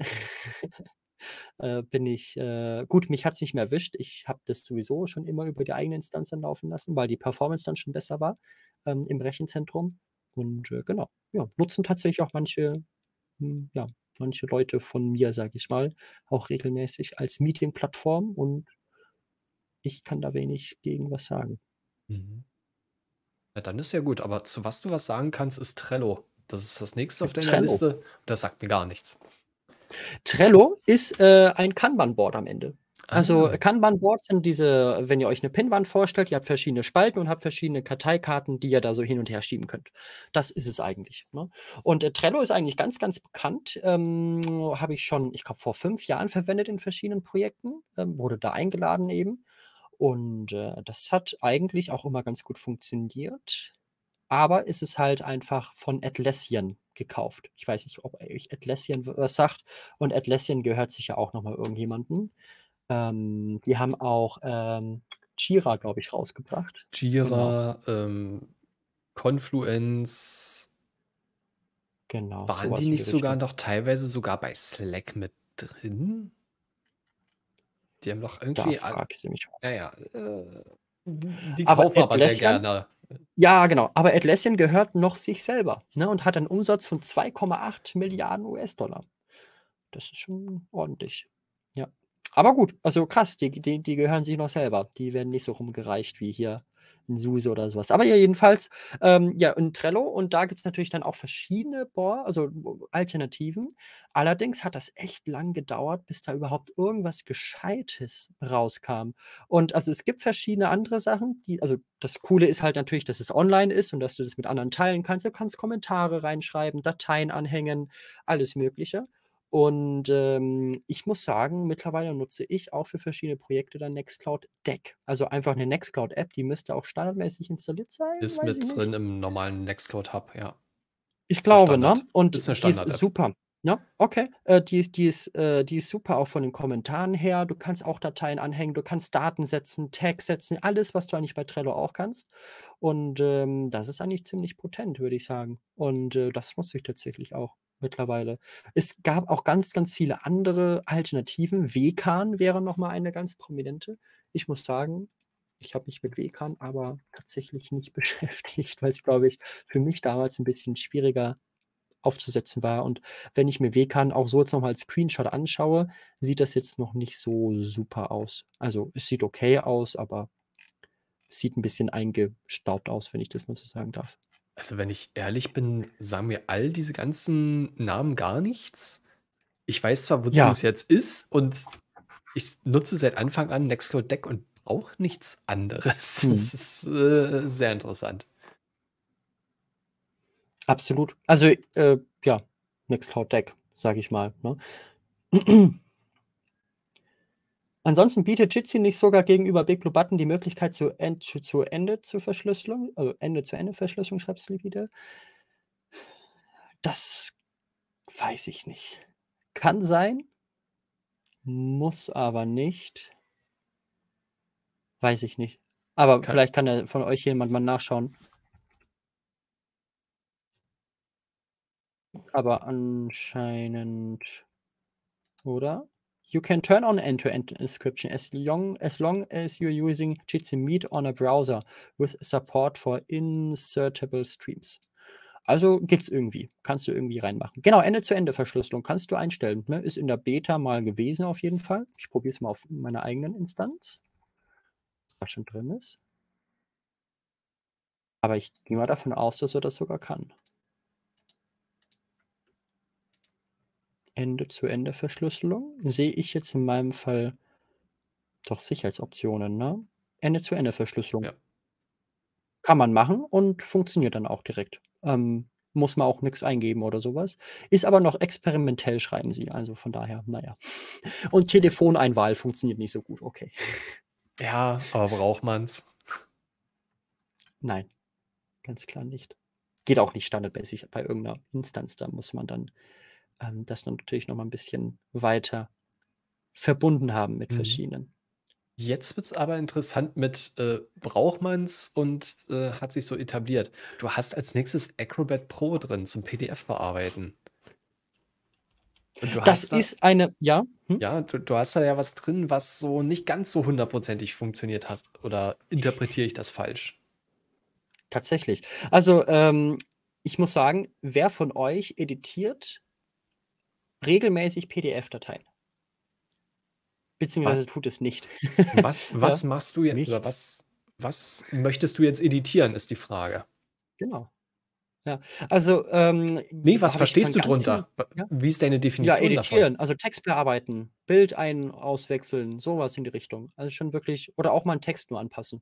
bin ich gut, mich hat's nicht mehr erwischt. Ich habe das sowieso schon immer über die eigene Instanz dann laufen lassen, weil die Performance dann schon besser war, im Rechenzentrum. Und, genau, ja, nutzen tatsächlich auch ja, manche Leute von mir, sage ich mal, auch regelmäßig als Meeting-Plattform und ich kann da wenig gegen was sagen. Mhm. Ja, dann ist ja gut. Aber zu was du was sagen kannst, ist Trello. Das ist das nächste auf deiner Trello. Liste. Das sagt mir gar nichts. Trello ist, ein Kanban-Board am Ende. Also, Ah. Kanban-Boards sind diese, wenn ihr euch 'ne Pinnwand vorstellt, ihr habt verschiedene Spalten und habt verschiedene Karteikarten, die ihr da so hin und her schieben könnt. Das ist es eigentlich, ne? Und, Trello ist eigentlich ganz, ganz bekannt. Habe ich schon, ich glaube, vor 5 Jahren verwendet in verschiedenen Projekten, wurde da eingeladen eben. Und, das hat eigentlich auch immer ganz gut funktioniert. Aber es ist halt einfach von Atlassian gekauft. Ich weiß nicht, ob euch Atlassian was sagt und Atlassian gehört sicher auch noch mal irgendjemandem. Die haben auch, Jira, glaube ich, rausgebracht. Genau, Jira, Confluence. genau, so Waren die was in die nicht sogar Richtung. noch teilweise sogar bei Slack mit drin? Die haben doch Da irgendwie fragst du mich ja, was. ja, die Aber kaufen aber sehr Atlassian gerne. Ja, genau, aber Atlassian gehört noch sich selber, ne, und hat einen Umsatz von 2,8 Milliarden US-Dollar. Das ist schon ordentlich. Ja. Aber gut, also krass, die gehören sich noch selber. Die werden nicht so rumgereicht wie hier 'n SUSE oder so was. Aber ja, jedenfalls, ja, in Trello und da gibt's natürlich dann auch verschiedene Alternativen. Allerdings hat das echt lang gedauert, bis da überhaupt irgendwas Gescheites rauskam. Und also, es gibt verschiedene andere Sachen, also, das Coole ist halt natürlich, dass es online ist und dass du das mit anderen teilen kannst. Du kannst Kommentare reinschreiben, Dateien anhängen, alles Mögliche. Und, ich muss sagen, mittlerweile nutze ich auch für verschiedene Projekte dann Nextcloud Deck. Also, einfach 'ne Nextcloud-App, die müsste auch standardmäßig installiert sein, Ist weiß ich mit drin nicht. im normalen Nextcloud Hub, ja. Ich Ist der glaube, ne? Standard. Und Ist eine die ist Standard-App. super. Ja, okay. Die ist super auch von den Kommentaren her. Du kannst auch Dateien anhängen, du kannst Daten setzen, Tags setzen, alles, was du eigentlich bei Trello auch kannst. Und, das ist eigentlich ziemlich potent, würde ich sagen. Und, das nutze ich tatsächlich auch mittlerweile. Es gab auch ganz, ganz viele andere Alternativen. Wkan wäre noch mal eine ganz prominente. Ich muss sagen, ich habe mich mit Wkan aber tatsächlich nicht beschäftigt, weil's, glaube ich, für mich damals 'n bisschen schwieriger aufzusetzen war. Und wenn ich mir Wkan auch so jetzt noch mal als Screenshot anschaue, sieht das jetzt noch nicht so super aus. Also, es sieht okay aus, aber es sieht 'n bisschen eingestaubt aus, wenn ich das mal so sagen darf. Also, wenn ich ehrlich bin, sagen mir all diese ganzen Namen gar nichts. Ich weiß zwar, wozu Ja, es jetzt ist und ich nutze seit Anfang an Nextcloud Deck und brauche nichts anderes. mhm, Das ist, sehr interessant. absolut. Also, ja, Nextcloud Deck, sage ich mal, ne? Ansonsten bietet Jitsi nicht sogar gegenüber BigBlueButton die Möglichkeit Ende-zu-Ende-Verschlüsselung, also Ende-zu-Ende-Verschlüsselung, schreibst du wieder? Das weiß ich nicht. Kann sein, muss aber nicht. Weiß ich nicht. Aber Kann vielleicht kann ja von euch jemand mal nachschauen. Aber anscheinend, oder? You can turn on end-to-end encryption as long as you're using Jitsi Meet on a browser with support for insertable streams. Also gibt's irgendwie. Kannst du irgendwie reinmachen. Genau, Ende-zu-Ende-Verschlüsselung kannst du einstellen, ne? Ist in der Beta mal gewesen auf jeden Fall. Ich probiere es mal auf meiner eigenen Instanz, was schon drin ist. Aber ich gehe mal davon aus, dass er das sogar kann. Ende-zu-Ende-Verschlüsselung sehe ich jetzt in meinem Fall doch Sicherheitsoptionen, ne? Ende-zu-Ende-Verschlüsselung. ja. Kann man machen und funktioniert dann auch direkt. Muss man auch nix eingeben oder so was. Ist aber noch experimentell, schreiben sie. Also von daher, na ja. Und Telefoneinwahl funktioniert nicht so gut. Okay. Ja, aber braucht man's? Nein, ganz klar nicht. Geht auch nicht standardmäßig bei irgend 'ner Instanz. Da muss man dann, das dann natürlich noch mal 'n bisschen weiter verbunden haben mit Mhm. verschiedenen. Jetzt wird's aber interessant mit, braucht man's und, hat sich so etabliert. Du hast als nächstes Acrobat Pro drin zum PDF bearbeiten. Und du Das hast da ist eine ja? ja, du hast da ja was drin, was so nicht ganz so hundertprozentig funktioniert hast oder interpretiere ich das falsch? Tatsächlich. Also, ich muss sagen, wer von euch editiert regelmäßig PDF-Dateien? Was Beziehungsweise tut es nicht. was Ja, machst du je oder Nicht? was möchtest du jetzt editieren, ist die Frage. genau. Ja. Also, Ne, was habe ich von verstehst du ganz vielen drunter? W ja? Wie ist deine Ja, Definition davon? editieren, also Text bearbeiten, Bild auswechseln, so was in die Richtung. Also schon wirklich oder auch mal 'n Text nur anpassen.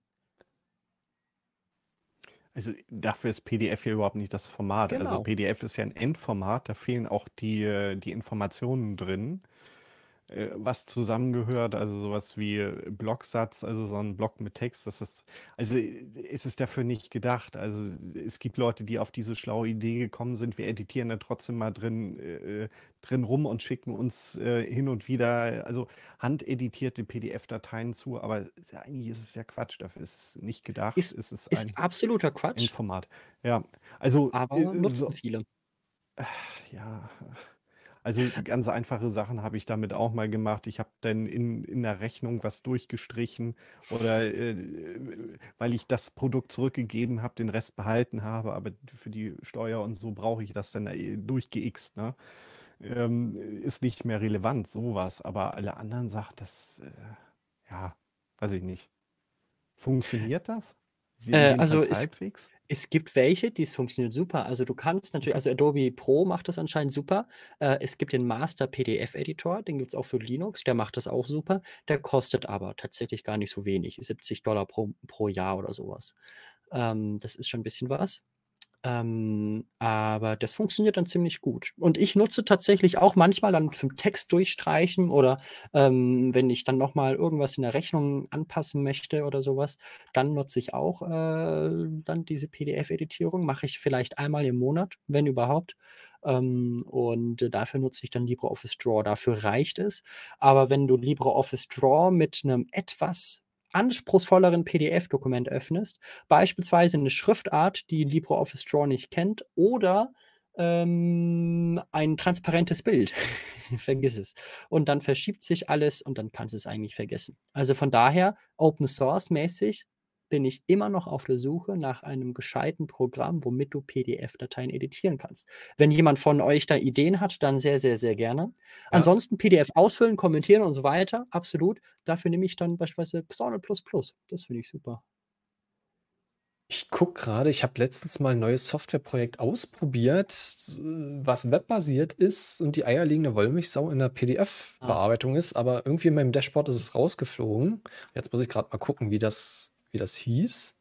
Also, dafür ist PDF ja überhaupt nicht das Format. Also, Genau. PDF ist ja ein Endformat, da fehlen auch die Informationen drin, was zusammengehört, also sowas wie Blocksatz, also so ein Block mit Text, das ist also, ist es dafür nicht gedacht. Also, es gibt Leute, die auf diese schlaue Idee gekommen sind, wir editieren da trotzdem mal drin rum und schicken uns, hin und wieder also, handeditierte PDF-Dateien zu, aber eigentlich ist es ja Quatsch, dafür ist es nicht gedacht. Ist Es ist ist ein absoluter Quatsch, Endformat. Ja, also, aber nutzen so viele. ja, also, ganz einfache Sachen habe ich damit auch mal gemacht. Ich habe dann in der Rechnung was durchgestrichen oder, weil ich das Produkt zurückgegeben habe, den Rest behalten habe, aber für die Steuer und so brauche ich das dann, durchgeixt, ne? Ist nicht mehr relevant, sowas. Aber alle anderen Sachen, das, ja, weiß ich nicht. Funktioniert das? Also Jedenfalls es halbwegs? Es gibt welche, es funktioniert super. Also, du kannst natürlich Okay. also, Adobe Pro macht das anscheinend super. Es gibt den Master PDF-Editor, den gibt's auch für Linux, der macht das auch super. Der kostet aber tatsächlich gar nicht so wenig, $70 pro Jahr oder so was. Das ist schon 'n bisschen was. Aber das funktioniert dann ziemlich gut. Und ich nutze tatsächlich auch manchmal dann zum Text durchstreichen oder wenn ich dann nochmal irgendwas in der Rechnung anpassen möchte oder sowas, dann nutze ich auch dann diese PDF-Editierung. Mache ich vielleicht einmal im Monat, wenn überhaupt. Und dafür nutze ich dann LibreOffice Draw. Dafür reicht es. Aber wenn du LibreOffice Draw mit einem etwas anspruchsvolleren PDF-Dokument öffnest, beispielsweise eine Schriftart, die LibreOffice Draw nicht kennt, oder ein transparentes Bild. Vergiss es. Und dann verschiebt sich alles und dann kannst du es eigentlich vergessen. Also von daher, Open Source mäßig bin ich immer noch auf der Suche nach einem gescheiten Programm, womit du PDF-Dateien editieren kannst. Wenn jemand von euch da Ideen hat, dann sehr, sehr, sehr gerne. Ja. Ansonsten PDF ausfüllen, kommentieren und so weiter, absolut. Dafür nehme ich dann beispielsweise Xornal++. Das finde ich super. Ich gucke gerade, ich habe letztens mal ein neues Softwareprojekt ausprobiert, was webbasiert ist und die eierlegende Wollmilchsau in der PDF-Bearbeitung ist, aber irgendwie in meinem Dashboard ist es rausgeflogen. Jetzt muss ich gerade mal gucken, wie das hieß.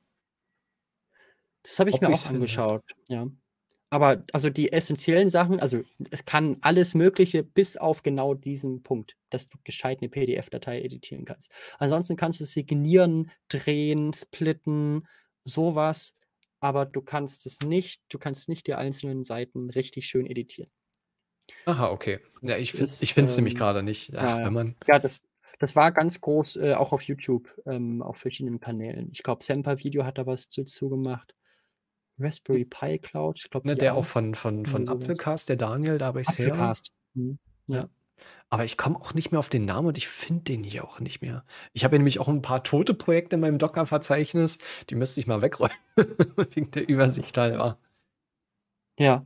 Das habe ich Ob mir ich's auch finde. angeschaut, ja. Aber also die essentiellen Sachen, also es kann alles Mögliche bis auf genau diesen Punkt, dass du gescheit eine PDF-Datei editieren kannst. Ansonsten kannst du signieren, drehen, splitten, sowas, aber du kannst nicht die einzelnen Seiten richtig schön editieren. Aha, okay. Ja, Das ich finde ist, es nämlich gerade nicht. Ach, ja, wenn man. ja, das war ganz groß, auch auf YouTube, auf verschiedenen Kanälen. Ich glaube, Semper Video hat da was dazu gemacht. Raspberry Pi Cloud, ich glaube, Ne, die der auch auch. von Irgendwie sowas. Apfelcast, der Daniel, da habe ich es her. Apfelcast. Ja. Ja. Aber ich komme auch nicht mehr auf den Namen und ich finde den hier auch nicht mehr. Ich habe ja nämlich auch ein paar tote Projekte in meinem Docker-Verzeichnis. Die müsste ich mal wegräumen, wegen der Übersicht halber. Ja.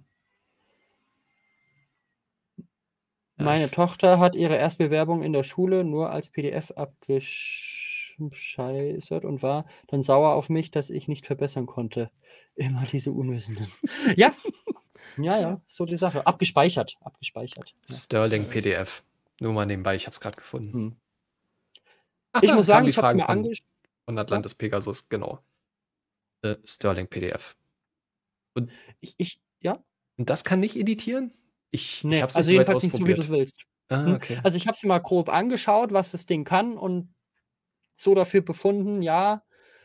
Ja, Meine Tochter hat ihre Erstbewerbung in der Schule nur als PDF abgescheißert und war dann sauer auf mich, dass ich nicht verbessern konnte. Immer diese Unwissenden. Ja. Ja, so die Sache. Abgespeichert. Ja. Sterling PDF. Nur mal nebenbei, ich habe es gerade gefunden. Ach, Ich da muss kam sagen, die ich habe es Frage mir angeschaut. von Atlantis Pegasus, genau. Sterling PDF. Und Ja? Und das kann nicht editieren? Ich Nee, habe es also nicht so weit jedenfalls nicht so, wie du es ausprobiert. willst. Okay. Also ich habe es mir mal grob angeschaut, was das Ding kann und so dafür befunden, ja,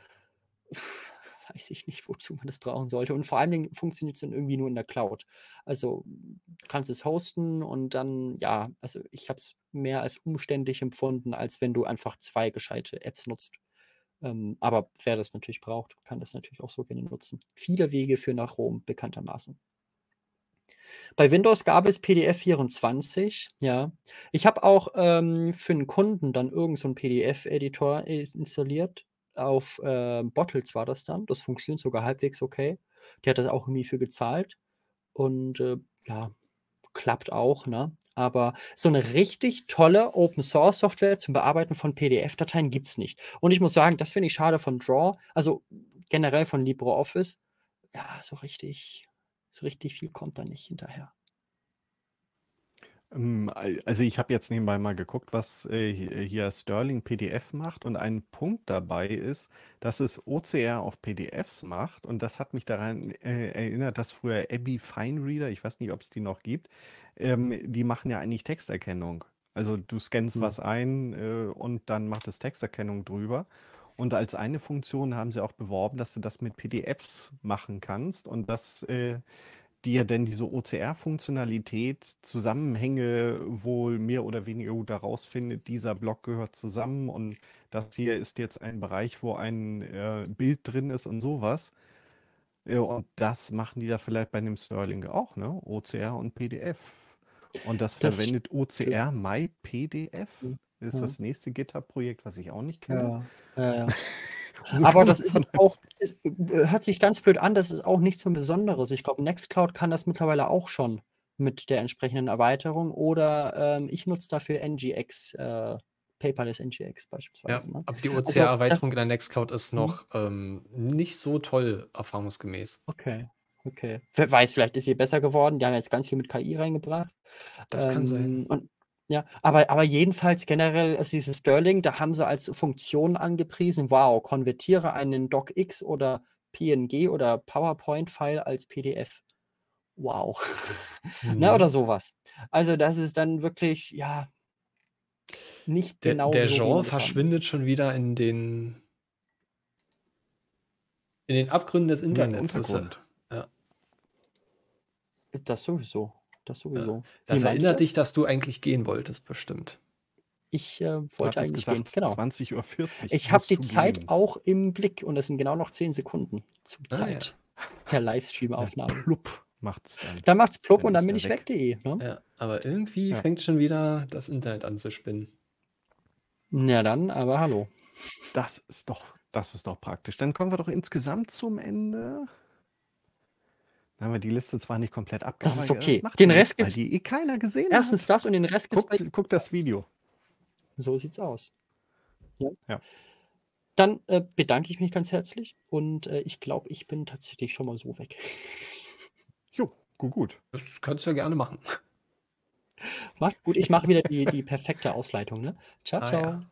weiß ich nicht, wozu man das brauchen sollte. Und vor allen Dingen funktioniert es dann irgendwie nur in der Cloud. Also du kannst es hosten und dann, ja, also ich habe es mehr als umständlich empfunden, als wenn du einfach 2 gescheite Apps nutzt. Aber wer das natürlich braucht, kann das natürlich auch so gerne nutzen. Viele Wege führen nach Rom, bekanntermaßen. Bei Windows gab es PDF24, ja. Ich habe auch für einen Kunden dann irgend so 'n PDF-Editor installiert. Auf Bottles war das dann. Das funktioniert sogar halbwegs okay. Der hat da auch irgendwie für gezahlt und ja, klappt auch, ne? Aber so 'ne richtig tolle Open-Source-Software zum Bearbeiten von PDF-Dateien gibt's nicht. Und ich muss sagen, das finde ich schade von Draw, also generell von LibreOffice. Ja, so richtig viel kommt da nicht hinterher. Also ich habe jetzt nebenbei mal geguckt, was hier Sterling PDF macht und ein Punkt dabei ist, dass es OCR auf PDFs macht und das hat mich daran erinnert, dass früher Abby Finereader, ich weiß nicht, ob es die noch gibt, die machen ja eigentlich Texterkennung. Also du scannst was ein und dann macht es Texterkennung drüber. Und als eine Funktion haben sie auch beworben, dass du das mit PDFs machen kannst und dass dir denn diese OCR-Funktionalität Zusammenhänge wohl mehr oder weniger gut herausfindet, dieser Block gehört zusammen und das hier ist jetzt ein Bereich, wo ein Bild drin ist und sowas. Und das machen die da vielleicht bei dem Sterling auch, ne? OCR und PDF. Und das Das verwendet OCR MyPDF. Ist Ja. das nächste GitHub-Projekt, was ich auch nicht kenne. Ja. So Aber kann das man ist von jetzt auch hört sich ganz blöd an, das ist auch nichts so Besonderes. Ich glaube, Nextcloud kann das mittlerweile auch schon mit der entsprechenden Erweiterung oder ich nutze dafür NGX, Paperless NGX Ja, beispielsweise, ne? aber die Also, das OCR-Erweiterung in der Nextcloud ist noch nicht so toll, erfahrungsgemäß. Okay. Wer weiß, vielleicht ist sie besser geworden. Die haben jetzt ganz viel mit KI reingebracht. Das kann sein. Und ja, aber jedenfalls generell, also dieses Sterling, da haben sie als Funktion angepriesen, wow, konvertiere einen DocX oder PNG oder PowerPoint-File als PDF. Wow. Ne, Mhm. oder sowas. Also, das ist dann wirklich, ja, nicht Der, genau der so, wie Genre man das haben möchte. verschwindet schon wieder in den Abgründen des In den Internets. Untergrund. Ja, Das sowieso. Das ja. sowieso. Wie Das meint ihr erinnert das? dich, dass du eigentlich gehen wolltest, bestimmt. Ich Du wollte hattest eigentlich gehen, gesagt, genau. 20:40 Uhr Ich habe musst die du Zeit gehen. auch im Blick und es sind genau noch 10 Sekunden zur Ah, ja. Zeit der Livestream-Aufnahme. Plupp macht's dann. Dann macht's plupp Dann und dann ist bin er ich weg. weg.de. Ne? Ja, aber irgendwie Ja. fängt schon wieder das Internet an zu spinnen. Ja, dann, aber hallo. Das ist doch praktisch. Dann kommen wir doch insgesamt zum Ende. Dann haben wir die Liste zwar nicht komplett Das abgearbeitet, ist aber okay. das macht Den ja Rest nichts, weil gibt's die keiner gesehen erstens hat. das und den Rest gibt's bei Guck das Video. So sieht's aus. Ja. Ja. Dann bedanke ich mich ganz herzlich und ich glaube, ich bin tatsächlich schon mal so weg. Jo, gut. Das kannst du ja gerne machen. Macht's gut. Ich mache wieder die perfekte Ausleitung. Ne? Ciao, Ah, ciao. ja.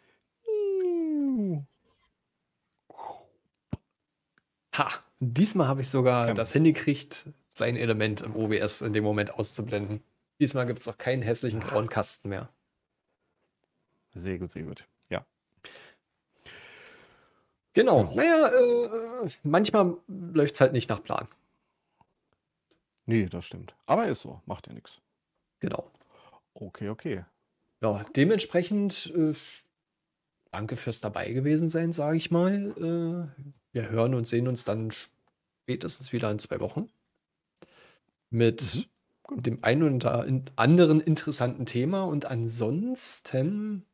Ha, diesmal habe ich sogar Genau. das hingekriegt, sein Element im OBS in dem Moment auszublenden. Diesmal gibt es auch keinen hässlichen grauen Kasten mehr. Sehr gut, sehr gut. Ja. Genau. Ja. Naja, manchmal läuft es halt nicht nach Plan. Nee, das stimmt. Aber ist so. Macht ja nichts. Genau. Okay. Ja, dementsprechend danke fürs dabei gewesen sein, sage ich mal. Wir hören und sehen uns dann spätestens wieder in 2 Wochen mit Genau. dem einen oder anderen interessanten Thema. Und ansonsten,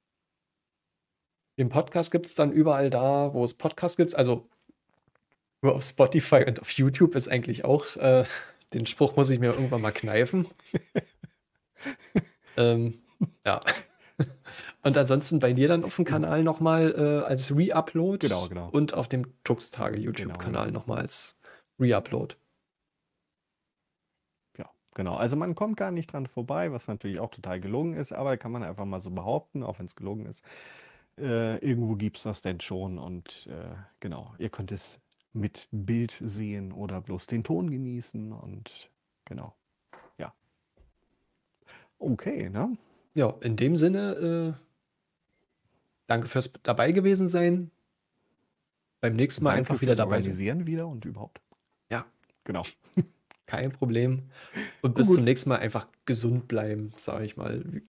den Podcast gibt es dann überall da, wo es Podcasts gibt. Also nur auf Spotify und auf YouTube ist eigentlich auch, den Spruch muss ich mir irgendwann mal kneifen. Ja. Und ansonsten bei dir dann auf dem Kanal nochmal als Re-Upload Genau. und auf dem Tuxtage YouTube-Kanal nochmal als Re-Upload. Ja, genau. Also man kommt gar nicht dran vorbei, was natürlich auch total gelungen ist, aber kann man einfach mal so behaupten, auch wenn es gelungen ist. Irgendwo gibt es das denn schon und genau, ihr könnt es mit Bild sehen oder bloß den Ton genießen und genau. Ja. Okay, ne? Ja, in dem Sinne, danke fürs dabei gewesen sein. Beim nächsten Mal Danke einfach wieder fürs dabei sein. Organisieren wieder und überhaupt. Ja, Genau. kein Problem. Und bis Gut. zum nächsten Mal einfach gesund bleiben, sage ich mal.